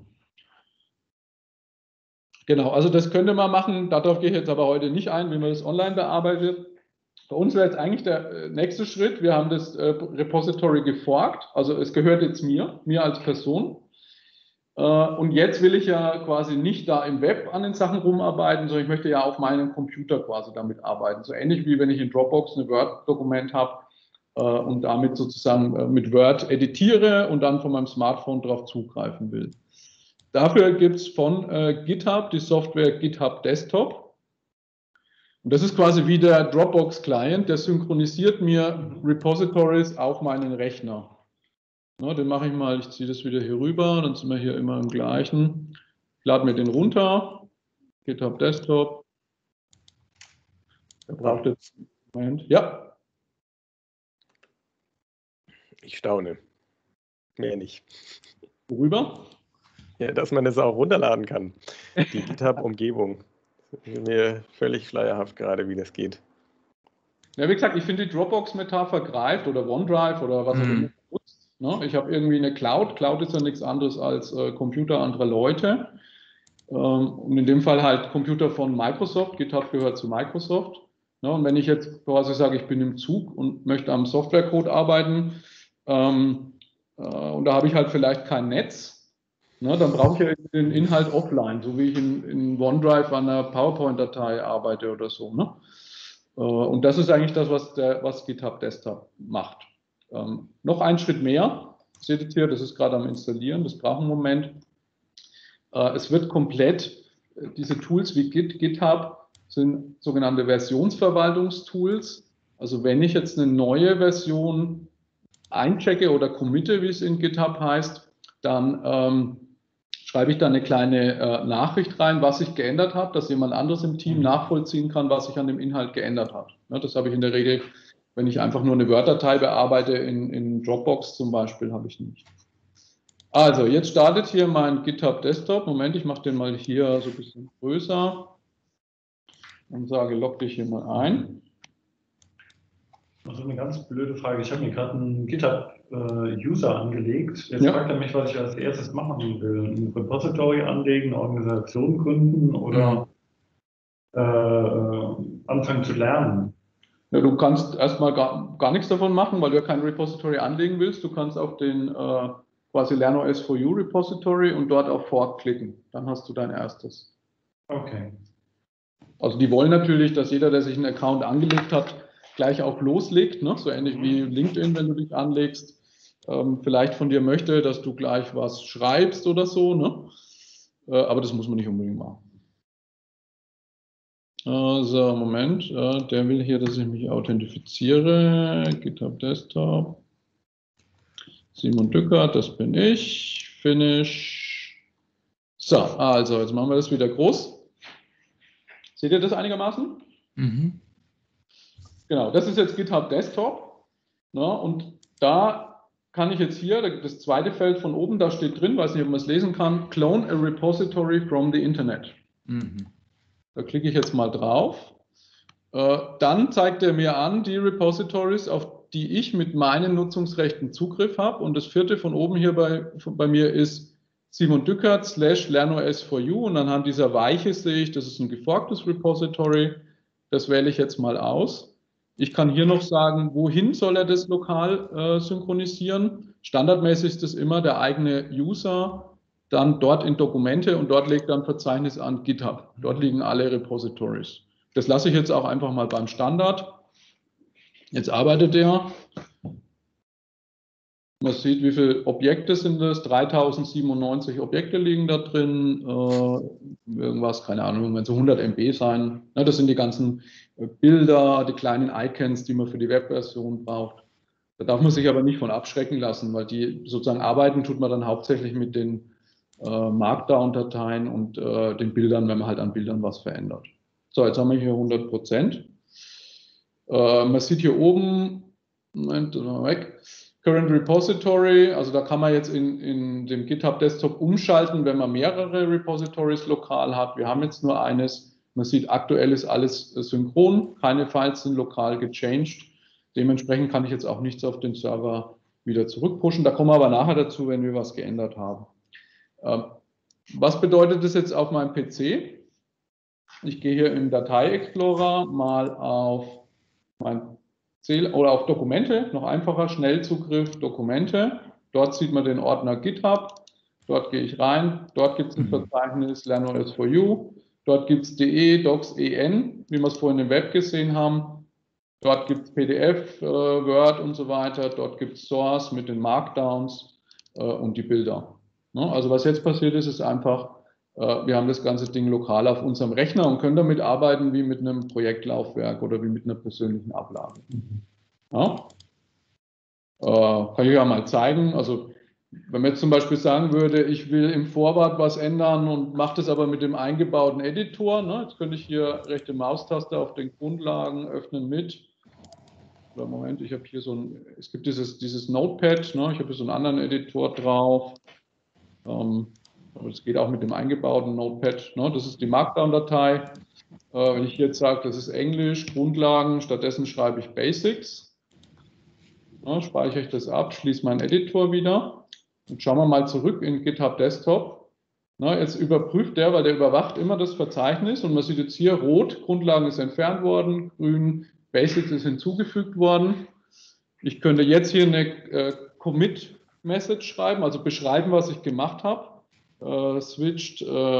Speaker 1: Genau, also das könnte man machen, darauf gehe ich jetzt aber heute nicht ein, wie man das online bearbeitet. Bei uns wäre jetzt eigentlich der nächste Schritt, wir haben das Repository geforkt, also es gehört jetzt mir als Person. Und jetzt will ich ja quasi nicht da im Web an den Sachen rumarbeiten, sondern ich möchte ja auf meinem Computer quasi damit arbeiten. So ähnlich wie wenn ich in Dropbox ein Word-Dokument habe und damit sozusagen mit Word editiere und dann von meinem Smartphone darauf zugreifen will. Dafür gibt es von GitHub die Software GitHub Desktop. Und das ist quasi wie der Dropbox-Client, der synchronisiert mir Repositories auf meinen Rechner. Ja, den mache ich mal, ich ziehe das wieder hier rüber, dann sind wir hier immer im gleichen. Ich lade mir den runter, GitHub Desktop. Der braucht jetzt einen Moment. Ja.
Speaker 8: Ich staune. Mehr nicht.
Speaker 1: Worüber?
Speaker 8: Ja, dass man das auch runterladen kann. Die GitHub-Umgebung. Mir völlig schleierhaft gerade, wie das geht.
Speaker 1: Ja, wie gesagt, ich finde die Dropbox-Metapher greift oder OneDrive oder was auch immer nutzt. Ne? Ich habe irgendwie eine Cloud. Cloud ist ja nichts anderes als Computer anderer Leute. Und in dem Fall halt Computer von Microsoft. GitHub gehört zu Microsoft. Ne? Und wenn ich jetzt quasi sage, ich bin im Zug und möchte am Softwarecode arbeiten und da habe ich halt vielleicht kein Netz, ne, dann brauche ich ja den Inhalt offline, so wie ich in OneDrive an einer PowerPoint-Datei arbeite oder so. Ne? Und das ist eigentlich das, was GitHub Desktop macht. Noch einen Schritt mehr, seht ihr hier, das ist gerade am Installieren, das braucht einen Moment. Es wird komplett, diese Tools wie GitHub sind sogenannte Versionsverwaltungstools. Also wenn ich jetzt eine neue Version einchecke oder committe, wie es in GitHub heißt, dann schreibe ich da eine kleine Nachricht rein, was ich geändert habe, dass jemand anderes im Team nachvollziehen kann, was sich an dem Inhalt geändert hat. Ja, das habe ich in der Regel, wenn ich einfach nur eine Word-Datei bearbeite, in Dropbox zum Beispiel, habe ich nicht. Also, jetzt startet hier mein GitHub Desktop. Moment, ich mache den mal hier so ein bisschen größer und sage, log dich hier mal ein.
Speaker 3: Also eine ganz blöde Frage. Ich habe mir gerade einen GitHub-User angelegt. Jetzt fragt er mich, was ich als erstes machen will. Ein Repository anlegen, eine Organisation gründen oder anfangen zu lernen.
Speaker 1: Ja, du kannst erstmal gar nichts davon machen, weil du ja kein Repository anlegen willst. Du kannst auf den quasi LernOS for You Repository und dort auf Fork klicken. Dann hast du dein erstes.
Speaker 3: Okay.
Speaker 1: Also die wollen natürlich, dass jeder, der sich einen Account angelegt hat, gleich auch loslegt, ne? So ähnlich wie LinkedIn, wenn du dich anlegst, vielleicht von dir möchte, dass du gleich was schreibst oder so, ne? Aber das muss man nicht unbedingt machen. So, Moment, der will hier, dass ich mich authentifiziere, GitHub Desktop, Simon Dückert, das bin ich, Finish. So, also jetzt machen wir das wieder groß. Seht ihr das einigermaßen? Mhm. Genau, das ist jetzt GitHub Desktop. Ne, und da kann ich jetzt hier, das zweite Feld von oben, da steht drin, weiß nicht, ob man es lesen kann, Clone a Repository from the Internet. Mhm. Da klicke ich jetzt mal drauf. Dann zeigt er mir an, die Repositories, auf die ich mit meinen Nutzungsrechten Zugriff habe. Und das vierte von oben hier bei mir ist Simon Dückert / LernOS for You. Und anhand dieser Weiche sehe ich, das ist ein geforktes Repository. Das wähle ich jetzt mal aus. Ich kann hier noch sagen, wohin soll er das lokal synchronisieren. Standardmäßig ist das immer der eigene User, dann dort in Dokumente und dort legt er ein Verzeichnis an GitHub. Dort liegen alle Repositories. Das lasse ich jetzt auch einfach mal beim Standard. Jetzt arbeitet er. Man sieht, wie viele Objekte sind das. 3097 Objekte liegen da drin. Irgendwas, keine Ahnung, wenn so 100 MB sein. Ja, das sind die ganzen Bilder, die kleinen Icons, die man für die Webversion braucht. Da darf man sich aber nicht von abschrecken lassen, weil die sozusagen arbeiten tut man dann hauptsächlich mit den Markdown-Dateien und den Bildern, wenn man halt an Bildern was verändert. So, jetzt haben wir hier 100%. Man sieht hier oben, Moment, weg, Current Repository, also da kann man jetzt in dem GitHub Desktop umschalten, wenn man mehrere Repositories lokal hat. Wir haben jetzt nur eines. Man sieht, aktuell ist alles synchron, keine Files sind lokal gechanged. Dementsprechend kann ich jetzt auch nichts auf den Server wieder zurückpushen. Da kommen wir aber nachher dazu, wenn wir was geändert haben. Was bedeutet das jetzt auf meinem PC? Ich gehe hier im Datei-Explorer mal auf auf Dokumente, noch einfacher, Schnellzugriff, Dokumente. Dort sieht man den Ordner GitHub. Dort gehe ich rein. Dort gibt es ein Verzeichnis LernOS for You. Dort gibt es DE, Docs, EN, wie wir es vorhin im Web gesehen haben. Dort gibt es PDF, Word und so weiter. Dort gibt es Source mit den Markdowns und die Bilder. Also was jetzt passiert ist, ist einfach, wir haben das ganze Ding lokal auf unserem Rechner und können damit arbeiten wie mit einem Projektlaufwerk oder wie mit einer persönlichen Ablage. Ja? Kann ich ja mal zeigen. Also wenn man jetzt zum Beispiel sagen würde, ich will im Vorwort was ändern und mache das aber mit dem eingebauten Editor. Ne? Jetzt könnte ich hier rechte Maustaste auf den Grundlagen öffnen mit. Oder Moment, ich habe hier es gibt dieses Notepad. Ne? Ich habe hier so einen anderen Editor drauf. Aber das geht auch mit dem eingebauten Notepad. Ne? Das ist die Markdown-Datei. Wenn ich jetzt sage, das ist Englisch, Grundlagen, stattdessen schreibe ich Basics. Ja, speichere ich das ab, schließe meinen Editor wieder. Und schauen wir mal zurück in GitHub Desktop. Na, jetzt überprüft der, weil der überwacht immer das Verzeichnis. Und man sieht jetzt hier, rot, Grundlagen ist entfernt worden, grün, Basics ist hinzugefügt worden. Ich könnte jetzt hier eine Commit-Message schreiben, also beschreiben, was ich gemacht habe. switched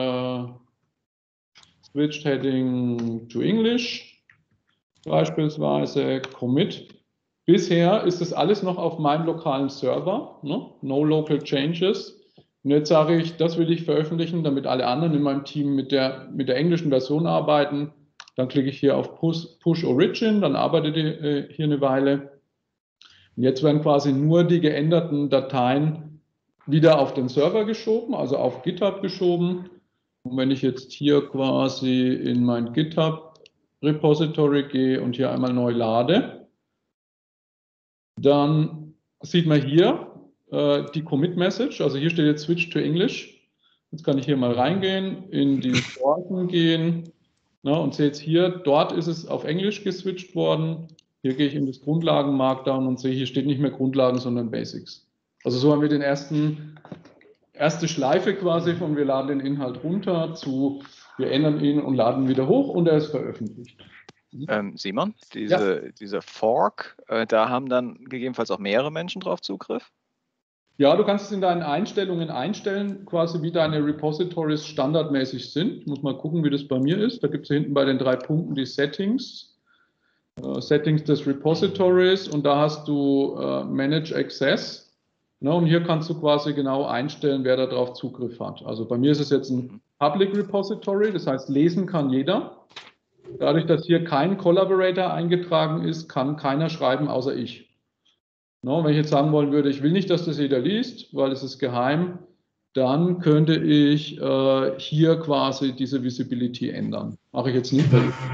Speaker 1: heading to English, beispielsweise commit. Bisher ist das alles noch auf meinem lokalen Server, ne? No local changes. Und jetzt sage ich, das will ich veröffentlichen, damit alle anderen in meinem Team mit der englischen Version arbeiten. Dann klicke ich hier auf Push Origin, dann arbeitet hier eine Weile. Und jetzt werden quasi nur die geänderten Dateien wieder auf den Server geschoben, also auf GitHub geschoben. Und wenn ich jetzt hier quasi in mein GitHub-Repository gehe und hier einmal neu lade, dann sieht man hier die Commit-Message. Also hier steht jetzt Switch to English. Jetzt kann ich hier mal reingehen, in die Sourcen gehen, und sehe jetzt hier, dort ist es auf Englisch geswitcht worden. Hier gehe ich in das Grundlagen-Markdown und sehe, hier steht nicht mehr Grundlagen, sondern Basics. Also so haben wir den erste Schleife quasi von wir laden den Inhalt runter zu wir ändern ihn und laden wieder hoch und er ist veröffentlicht.
Speaker 2: Simon, dieser Fork, da haben dann gegebenenfalls auch mehrere Menschen drauf Zugriff?
Speaker 1: Ja, du kannst es in deinen Einstellungen einstellen, quasi wie deine Repositories standardmäßig sind. Ich muss mal gucken, wie das bei mir ist. Da gibt es hier hinten bei den 3 Punkten die Settings. Settings des Repositories und da hast du Manage Access. Und hier kannst du quasi genau einstellen, wer darauf Zugriff hat. Also bei mir ist es jetzt ein Public Repository, das heißt, lesen kann jeder. Dadurch, dass hier kein Collaborator eingetragen ist, kann keiner schreiben, außer ich. Wenn ich jetzt sagen wollen würde, ich will nicht, dass das jeder liest, weil es ist geheim, dann könnte ich hier quasi diese Visibility ändern. Mache ich jetzt nicht.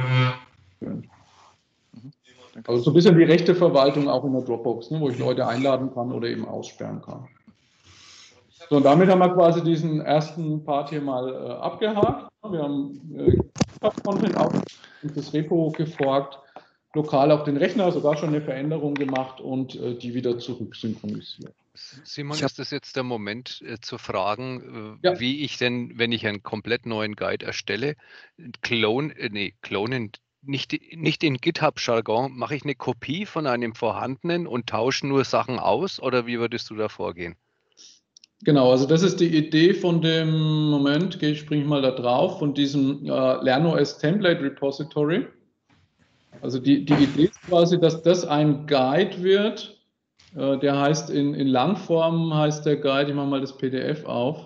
Speaker 1: Also so ein bisschen die Rechteverwaltung auch in der Dropbox, wo ich Leute einladen kann oder eben aussperren kann. So, und damit haben wir quasi diesen ersten Part hier mal abgehakt. Wir haben Content auf das Repo geforkt, lokal auf den Rechner sogar schon eine Veränderung gemacht und die wieder zurück synchronisiert.
Speaker 6: Simon, ist das jetzt der Moment zu fragen, wie ich denn, wenn ich einen komplett neuen Guide erstelle, klonen, nicht in GitHub-Jargon, mache ich eine Kopie von einem vorhandenen und tausche nur Sachen aus oder wie würdest du da vorgehen?
Speaker 1: Genau, also das ist die Idee von dem, Moment, springe ich mal da drauf, von diesem LernOS Template Repository. Also die Idee ist quasi, dass das ein Guide wird, der heißt in Langform heißt der Guide, ich mache mal das PDF auf.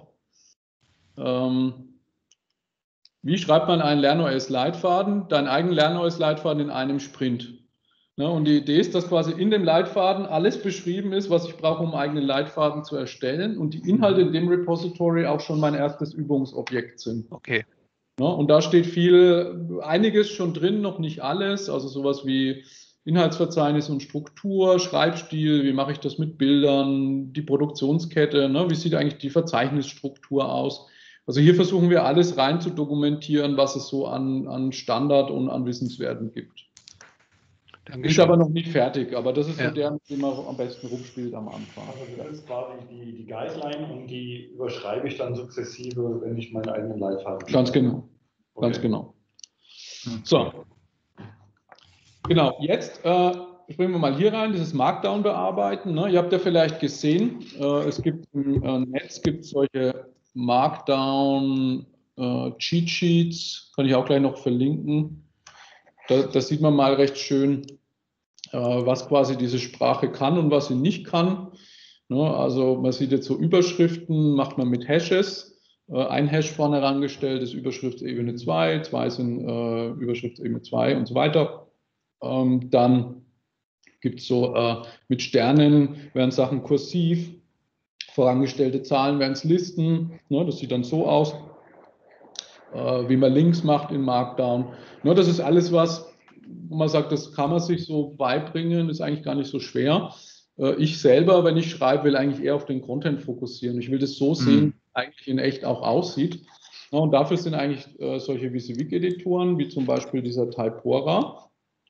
Speaker 1: Wie schreibt man einen LernOS-Leitfaden? Deinen eigenen LernOS-Leitfaden in einem Sprint. Und die Idee ist, dass quasi in dem Leitfaden alles beschrieben ist, was ich brauche, um einen eigenen Leitfaden zu erstellen und die Inhalte in dem Repository auch schon mein erstes Übungsobjekt sind.
Speaker 6: Okay.
Speaker 1: Und da steht einiges schon drin, noch nicht alles, also sowas wie Inhaltsverzeichnis und Struktur, Schreibstil, wie mache ich das mit Bildern, die Produktionskette, wie sieht eigentlich die Verzeichnisstruktur aus. Also hier versuchen wir alles rein zu dokumentieren, was es so an Standard und an Wissenswerten gibt. Dankeschön. Ist aber noch nicht fertig, aber das ist so der, mit dem man am besten rumspielt am Anfang.
Speaker 3: Also das ist quasi die Guideline und die überschreibe ich dann sukzessive, wenn ich meinen eigenen Leitfaden habe.
Speaker 1: Ganz genau, ganz genau. So, genau, jetzt springen wir mal hier rein, dieses Markdown bearbeiten. Ihr habt ja vielleicht gesehen, es gibt im Netz solche Markdown Cheat Sheets, kann ich auch gleich noch verlinken. Das sieht man mal recht schön, was quasi diese Sprache kann und was sie nicht kann. Also man sieht jetzt so Überschriften, macht man mit Hashes. Ein Hash vorne herangestellt ist Überschriftsebene 2, 2 sind Überschriftsebene 2 und so weiter. Dann gibt es so mit Sternen werden Sachen kursiv, vorangestellte Zahlen werden es Listen. Das sieht dann so aus. Wie man Links macht in Markdown. Das ist alles was, wo man sagt, das kann man sich so beibringen, ist eigentlich gar nicht so schwer. Ich selber, wenn ich schreibe, will eigentlich eher auf den Content fokussieren. Ich will das so sehen, wie eigentlich in echt auch aussieht. Und dafür sind eigentlich solche WYSIWYG-Editoren, wie zum Beispiel dieser Typora.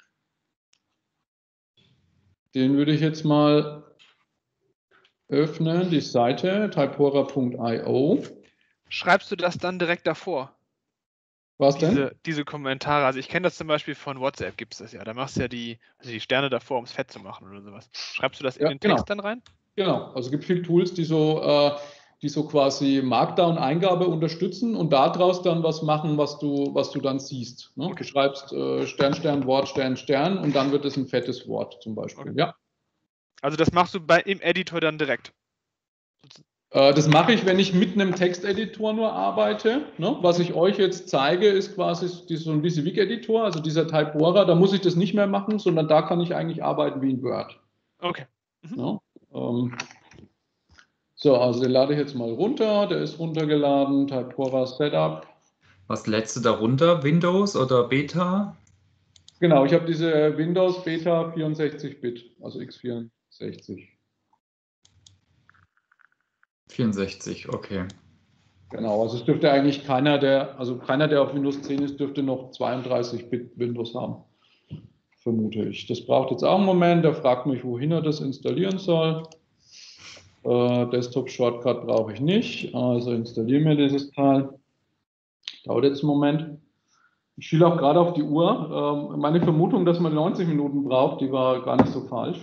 Speaker 1: Den würde ich jetzt mal öffnen, die Seite typora.io.
Speaker 7: Schreibst du das dann direkt davor?
Speaker 1: Was denn?
Speaker 7: Diese Kommentare, also ich kenne das zum Beispiel von WhatsApp, gibt es das ja. Da machst du ja die Sterne davor, um es fett zu machen oder sowas. Schreibst du das in den Text dann rein?
Speaker 1: Genau, also es gibt viele Tools, die so die so quasi Markdown-Eingabe unterstützen und daraus dann was machen, was du dann siehst. Ne? Okay. Du schreibst Stern, Stern, Wort, Stern, Stern und dann wird es ein fettes Wort zum Beispiel. Okay. Ja.
Speaker 7: Also das machst du im Editor dann direkt?
Speaker 1: Das mache ich, wenn ich mit einem Texteditor nur arbeite. Ne? Was ich euch jetzt zeige, ist quasi so ein WYSIWYG-Editor, also dieser Typora. Da muss ich das nicht mehr machen, sondern da kann ich eigentlich arbeiten wie in Word.
Speaker 7: Okay.
Speaker 1: Ja? So, also den lade ich jetzt mal runter. Der ist runtergeladen, Typora Setup.
Speaker 9: Was lädst du da runter? Windows oder Beta?
Speaker 1: Genau, ich habe diese Windows Beta 64-Bit, also x64.
Speaker 9: 64, okay.
Speaker 1: Genau, also es dürfte eigentlich keiner, der auf Windows 10 ist, dürfte noch 32-Bit Windows haben, vermute ich. Das braucht jetzt auch einen Moment, der fragt mich, wohin er das installieren soll. Desktop-Shortcut brauche ich nicht, also installieren wir dieses Teil. Dauert jetzt einen Moment. Ich schiele auch gerade auf die Uhr. Meine Vermutung, dass man 90 Minuten braucht, die war gar nicht so falsch.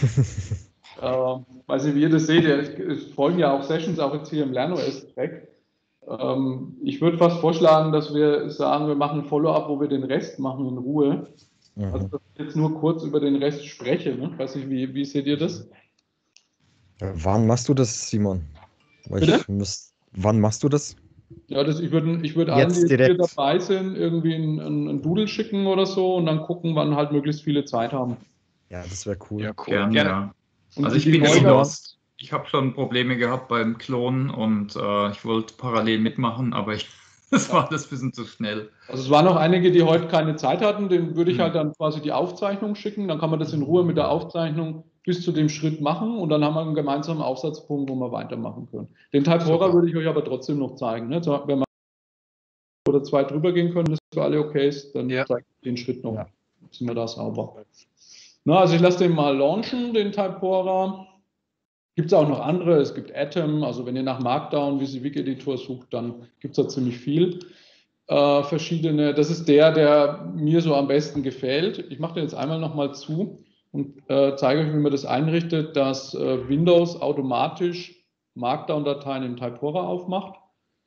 Speaker 1: Weiß nicht, wie ihr das seht, es folgen ja auch Sessions, auch jetzt hier im LernOS-Track. Ich würde fast vorschlagen, dass wir sagen, wir machen ein Follow-up, wo wir den Rest machen in Ruhe. Also, dass ich jetzt nur kurz über den Rest spreche. Ne? Weiß nicht, wie seht ihr das?
Speaker 11: Wann machst du das, Simon? Wann machst du das?
Speaker 1: Ja, ich würde allen, die hier dabei sind, irgendwie einen Doodle schicken oder so und dann gucken, wann halt möglichst viele Zeit haben.
Speaker 11: Ja, das wäre cool.
Speaker 9: Ja, cool. Gerne. Ja. Also ich bin lost. Ich habe schon Probleme gehabt beim Klonen und ich wollte parallel mitmachen, aber das war das ein bisschen zu schnell.
Speaker 1: Also es waren noch einige, die heute keine Zeit hatten, denen würde ich halt dann quasi die Aufzeichnung schicken, dann kann man das in Ruhe mit der Aufzeichnung bis zu dem Schritt machen und dann haben wir einen gemeinsamen Aufsatzpunkt, wo wir weitermachen können. Den Typora würde ich euch aber trotzdem noch zeigen. Ne? Wenn wir oder 2 drüber gehen können, das für alle okay ist, dann zeige ich den Schritt noch. Ja. Sind wir da sauber. Na, also ich lasse den mal launchen, den Typora. Gibt es auch noch andere, es gibt Atom, also wenn ihr nach Markdown, WYSIWYG-Editor sucht, dann gibt es da ziemlich viel verschiedene. Das ist der mir so am besten gefällt. Ich mache den jetzt einmal nochmal zu und zeige euch, wie man das einrichtet, dass Windows automatisch Markdown-Dateien in Typora aufmacht.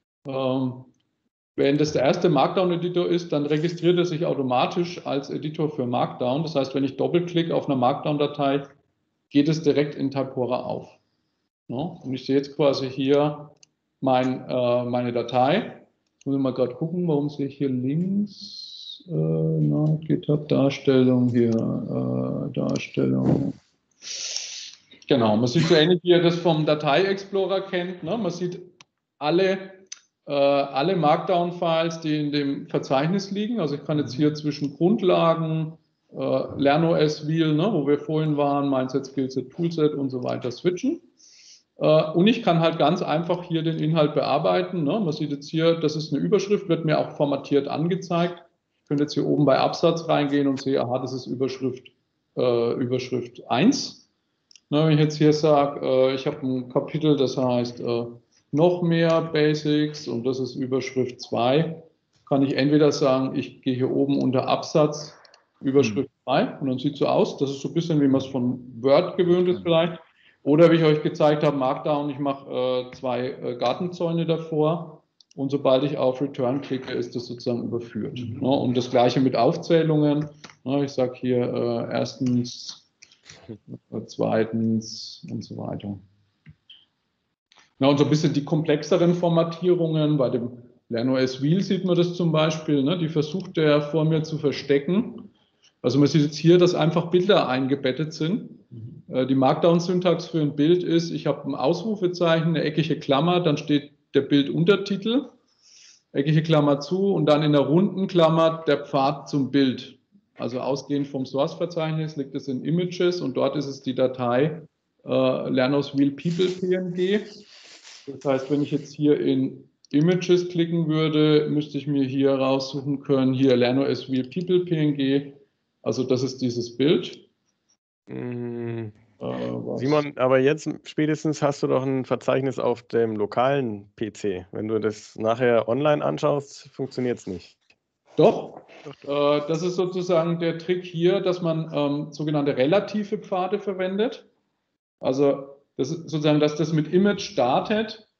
Speaker 1: Wenn das der erste Markdown-Editor ist, dann registriert er sich automatisch als Editor für Markdown. Das heißt, wenn ich doppelklicke auf eine Markdown-Datei, geht es direkt in Typora auf. Ja, und ich sehe jetzt quasi hier meine Datei. Ich muss mal gerade gucken, warum sehe ich hier links GitHub Darstellung hier, Darstellung. Genau, man sieht so ähnlich, wie ihr das vom Datei-Explorer kennt. Ne? Man sieht alle Markdown-Files, die in dem Verzeichnis liegen. Also ich kann jetzt hier zwischen Grundlagen, LernOS-Wheel, ne, wo wir vorhin waren, Mindset, Skillset, Toolset und so weiter switchen. Und ich kann halt ganz einfach hier den Inhalt bearbeiten. Ne. Man sieht jetzt hier, das ist eine Überschrift, wird mir auch formatiert angezeigt. Ich könnte jetzt hier oben bei Absatz reingehen und sehe, aha, das ist Überschrift 1. Ne, wenn ich jetzt hier sage, ich habe ein Kapitel, das heißt noch mehr Basics und das ist Überschrift 2, kann ich entweder sagen, ich gehe hier oben unter Absatz, Überschrift 2 und dann sieht es so aus, das ist so ein bisschen, wie man es von Word gewöhnt ist vielleicht. Oder wie ich euch gezeigt habe, Markdown, ich mache 2 Gartenzäune davor und sobald ich auf Return klicke, ist das sozusagen überführt. Ne? Und das gleiche mit Aufzählungen. Ne? Ich sage hier erstens, zweitens und so weiter. Ja, und so ein bisschen die komplexeren Formatierungen, bei dem LernOS Wheel sieht man das zum Beispiel, ne? Die versucht der vor mir zu verstecken. Also man sieht jetzt hier, dass einfach Bilder eingebettet sind. Die Markdown-Syntax für ein Bild ist, ich habe ein Ausrufezeichen, eine eckige Klammer, dann steht der Bilduntertitel, eckige Klammer zu und dann in der runden Klammer der Pfad zum Bild. Also ausgehend vom Source-Verzeichnis liegt es in Images und dort ist es die Datei LernOS Wheel People PNG. Das heißt, wenn ich jetzt hier in Images klicken würde, müsste ich mir hier raussuchen können, hier LernOS Wheel People PNG. Also das ist dieses Bild.
Speaker 8: Simon, aber jetzt spätestens hast du doch ein Verzeichnis auf dem lokalen PC. Wenn du das nachher online anschaust, funktioniert es nicht.
Speaker 1: Doch, das ist sozusagen der Trick hier, dass man sogenannte relative Pfade verwendet. Also das ist sozusagen, dass das mit Image startet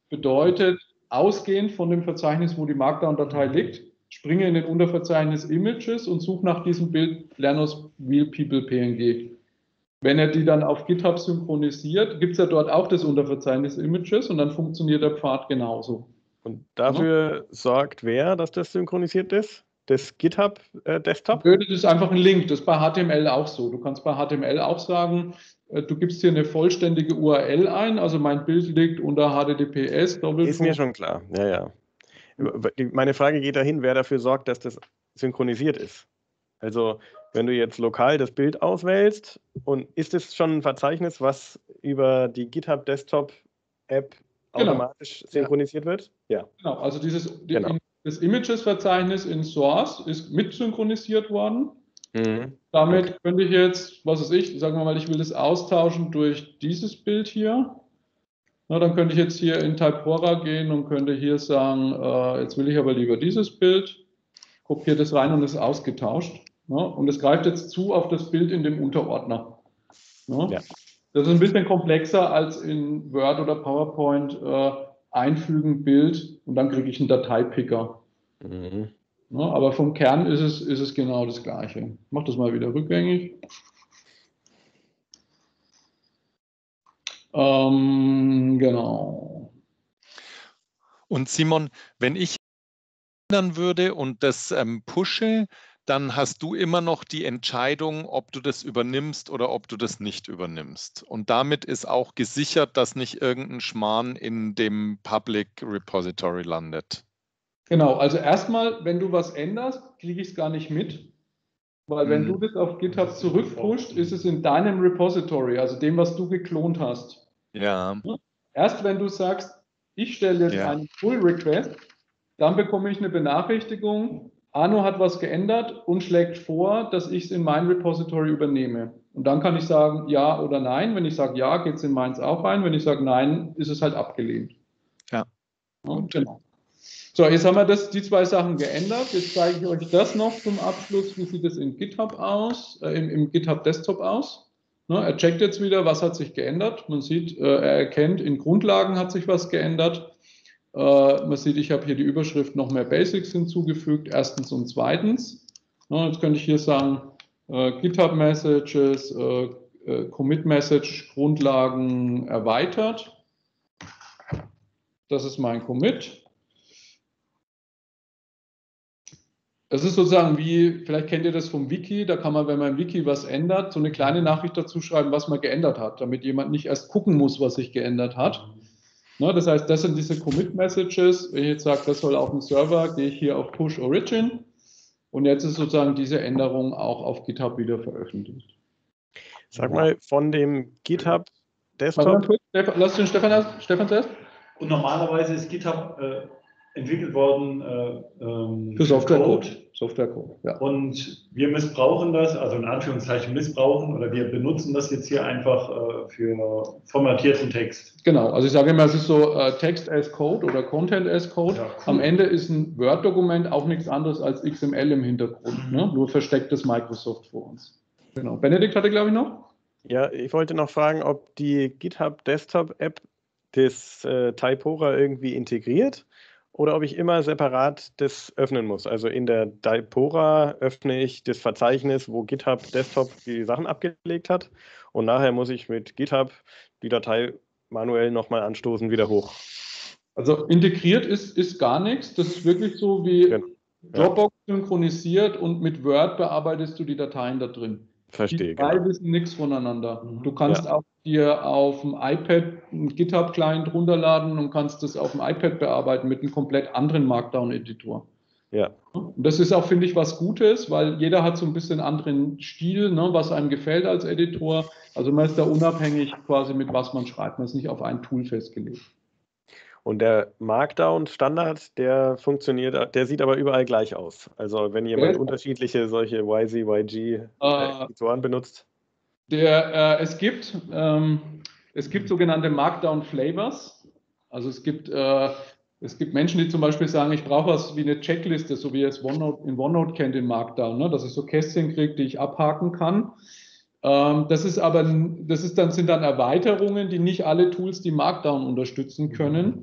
Speaker 1: bedeutet, ausgehend von dem Verzeichnis, wo die Markdown-Datei liegt, springe in den Unterverzeichnis Images und suche nach diesem Bild Lernos Real People PNG. Wenn er die dann auf GitHub synchronisiert, gibt es ja dort auch das Unterverzeichnis Images und dann funktioniert der Pfad genauso.
Speaker 8: Und dafür sorgt wer, dass das synchronisiert ist? Das GitHub Desktop?
Speaker 1: Das ist einfach ein Link, das ist bei HTML auch so. Du kannst bei HTML auch sagen, du gibst hier eine vollständige URL ein, also mein Bild liegt unter HTTPS.
Speaker 8: Ist mir schon klar, ja. Meine Frage geht dahin, wer dafür sorgt, dass das synchronisiert ist. Also wenn du jetzt lokal das Bild auswählst, und ist es schon ein Verzeichnis, was über die GitHub Desktop App automatisch synchronisiert wird? Ja.
Speaker 1: Genau, also das Images-Verzeichnis in Source ist mit synchronisiert worden. Damit könnte ich jetzt, was weiß ich, sagen wir mal, ich will das austauschen durch dieses Bild hier. Na, dann könnte ich jetzt hier in Typora gehen und könnte hier sagen, jetzt will ich aber lieber dieses Bild, kopiere das rein und ist ausgetauscht. Na, und es greift jetzt zu auf das Bild in dem Unterordner. Na, das ist ein bisschen komplexer als in Word oder PowerPoint einfügen Bild und dann kriege ich einen Dateipicker. Na, aber vom Kern ist es genau das Gleiche. Ich mache das mal wieder rückgängig. Genau.
Speaker 4: Und Simon, wenn ich ändern würde und das pushe, dann hast du immer noch die Entscheidung, ob du das übernimmst oder ob du das nicht übernimmst. Und damit ist auch gesichert, dass nicht irgendein Schmarrn in dem Public Repository landet.
Speaker 1: Genau, also erstmal, wenn du was änderst, kriege ich es gar nicht mit. Weil wenn du das auf GitHub zurückpusht, ist es in deinem Repository, also dem, was du geklont hast.
Speaker 4: Ja.
Speaker 1: Erst wenn du sagst, ich stelle jetzt einen Pull-Request, dann bekomme ich eine Benachrichtigung, Arno hat was geändert und schlägt vor, dass ich es in mein Repository übernehme. Und dann kann ich sagen, ja oder nein. Wenn ich sage ja, geht es in meins auch rein. Wenn ich sage nein, ist es halt abgelehnt.
Speaker 4: Ja.
Speaker 1: Genau. So, jetzt haben wir die zwei Sachen geändert. Jetzt zeige ich euch das noch zum Abschluss. Wie sieht es in GitHub aus, im GitHub Desktop aus? Er checkt jetzt wieder, was hat sich geändert. Man sieht, er erkennt, in Grundlagen hat sich was geändert. Man sieht, ich habe hier die Überschrift noch mehr Basics hinzugefügt, erstens und zweitens. Jetzt könnte ich hier sagen, GitHub Messages, Commit Message, Grundlagen erweitert. Das ist mein Commit. Das ist sozusagen wie, vielleicht kennt ihr das vom Wiki, da kann man, wenn man im Wiki was ändert, so eine kleine Nachricht dazu schreiben, was man geändert hat, damit jemand nicht erst gucken muss, was sich geändert hat. Das heißt, das sind diese Commit-Messages. Wenn ich jetzt sage, das soll auf dem Server, gehe ich hier auf Push Origin und jetzt ist sozusagen diese Änderung auch auf GitHub wieder veröffentlicht.
Speaker 8: Sag mal, von dem GitHub Desktop...
Speaker 1: Lass den Stefan zuerst.
Speaker 3: Und normalerweise ist GitHub entwickelt worden
Speaker 1: für Softwarecode. Ja.
Speaker 3: Und wir missbrauchen das, also in Anführungszeichen missbrauchen, oder wir benutzen das jetzt hier einfach für formatierten Text.
Speaker 1: Genau, also ich sage immer, es ist so Text as Code oder Content as Code. Ja, cool. Am Ende ist ein Word-Dokument auch nichts anderes als XML im Hintergrund, nur versteckt das Microsoft vor uns. Genau. Benedikt hatte, glaube ich, noch?
Speaker 8: Ja, ich wollte noch fragen, ob die GitHub Desktop App das Typora irgendwie integriert oder ob ich immer separat das öffnen muss. Also in der Typora öffne ich das Verzeichnis, wo GitHub Desktop die Sachen abgelegt hat und nachher muss ich mit GitHub die Datei manuell nochmal anstoßen, wieder hoch.
Speaker 1: Also integriert ist gar nichts. Das ist wirklich so wie Dropbox synchronisiert und mit Word bearbeitest du die Dateien da drin.
Speaker 8: Verstehe.
Speaker 1: Die zwei wissen nichts voneinander. Du kannst auch dir auf dem iPad einen GitHub-Client runterladen und kannst das auf dem iPad bearbeiten mit einem komplett anderen Markdown-Editor.
Speaker 8: Ja.
Speaker 1: Und das ist auch, finde ich, was Gutes, weil jeder hat so ein bisschen anderen Stil, was einem gefällt als Editor. Also man ist da unabhängig quasi mit was man schreibt. Man ist nicht auf ein Tool festgelegt.
Speaker 8: Und der Markdown-Standard, der funktioniert, der sieht aber überall gleich aus. Also wenn jemand unterschiedliche solche YZ, YG-Editoren benutzt.
Speaker 1: Es gibt sogenannte Markdown-Flavors. Also es gibt Menschen, die zum Beispiel sagen, ich brauche was wie eine Checkliste, so wie ihr es in OneNote kennt in Markdown, dass ich so Kästchen kriege, die ich abhaken kann. Sind dann Erweiterungen, die nicht alle Tools, die Markdown unterstützen können.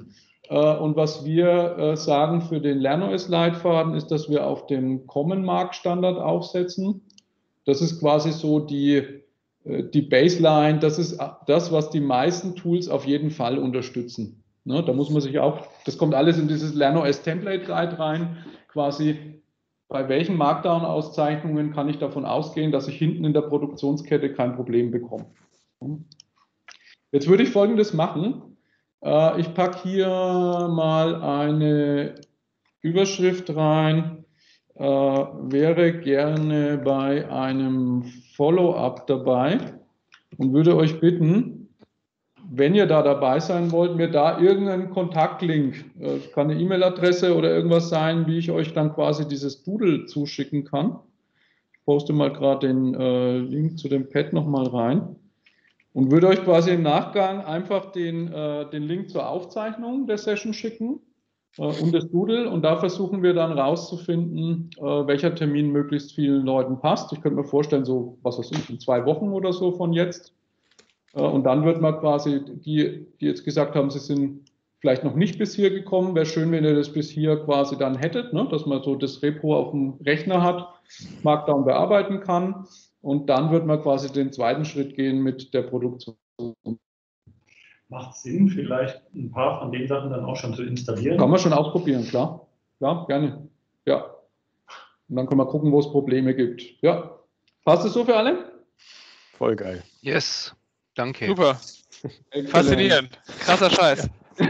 Speaker 1: Und was wir sagen für den LernOS-Leitfaden ist, dass wir auf den Common-Mark-Standard aufsetzen. Das ist quasi so die Baseline, das ist das, was die meisten Tools auf jeden Fall unterstützen. Ne, da muss man sich auch, das kommt alles in dieses LernOS-Template-Guide rein, quasi bei welchen Markdown-Auszeichnungen kann ich davon ausgehen, dass ich hinten in der Produktionskette kein Problem bekomme. Jetzt würde ich Folgendes machen. Ich packe hier mal eine Überschrift rein, wäre gerne bei einem Follow-up dabei und würde euch bitten, wenn ihr da dabei sein wollt, mir da irgendeinen Kontaktlink, kann eine E-Mail-Adresse oder irgendwas sein, wie ich euch dann quasi dieses Doodle zuschicken kann. Ich poste mal gerade den Link zu dem Pad nochmal rein und würde euch quasi im Nachgang einfach den Link zur Aufzeichnung der Session schicken und das Doodle, und da versuchen wir dann rauszufinden, welcher Termin möglichst vielen Leuten passt. Ich könnte mir vorstellen, so, was weiß ich, in 2 Wochen oder so von jetzt. Und dann wird man quasi, die jetzt gesagt haben, sie sind vielleicht noch nicht bis hier gekommen, wäre schön, wenn ihr das bis hier quasi dann hättet, ne? Dass man so das Repo auf dem Rechner hat, Markdown bearbeiten kann, und dann wird man quasi den zweiten Schritt gehen mit der Produktion.
Speaker 3: Macht Sinn, vielleicht ein paar von den Sachen dann auch schon zu installieren?
Speaker 1: Kann man schon ausprobieren, klar. Ja, gerne. Ja. Und dann können wir gucken, wo es Probleme gibt. Ja. Passt es so für alle?
Speaker 8: Voll geil.
Speaker 6: Yes. Danke.
Speaker 7: Super. Faszinierend. Krasser Scheiß.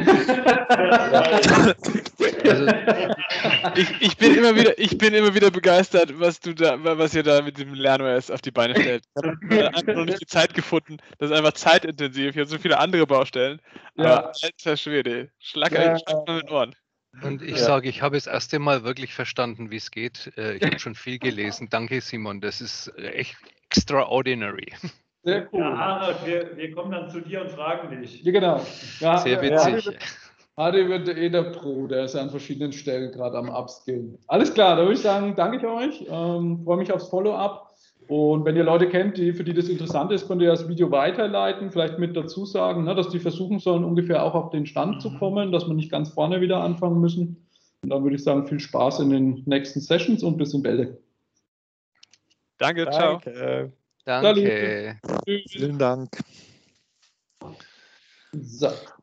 Speaker 6: Also,
Speaker 7: ich bin immer wieder begeistert, was ihr da mit dem LernOS auf die Beine stellt. Ich habe einfach noch nicht die Zeit gefunden. Das ist einfach zeitintensiv. Ich habe so viele andere Baustellen.
Speaker 1: Ja.
Speaker 7: Aber alter Schwede, schlag mal mit Ohren.
Speaker 6: und ich sage, ich habe das erste Mal wirklich verstanden, wie es geht. Ich habe schon viel gelesen. Danke, Simon. Das ist echt extraordinary.
Speaker 1: Sehr cool.
Speaker 3: Ja, Harald, wir kommen dann zu dir und fragen dich.
Speaker 1: Ja, genau. Ja,
Speaker 6: Sehr witzig.
Speaker 1: Adi wird der Pro, der ist an verschiedenen Stellen gerade am Upskillen. Alles klar, da würde ich sagen, danke ich euch. Freue mich aufs Follow-up. Und wenn ihr Leute kennt, für die das interessant ist, könnt ihr das Video weiterleiten, vielleicht mit dazu sagen, ne, dass die versuchen sollen, ungefähr auch auf den Stand zu kommen, dass wir nicht ganz vorne wieder anfangen müssen. Und dann würde ich sagen, viel Spaß in den nächsten Sessions und bis in Bälde.
Speaker 7: Danke, ciao.
Speaker 6: Danke.
Speaker 11: Vielen Dank.
Speaker 1: So.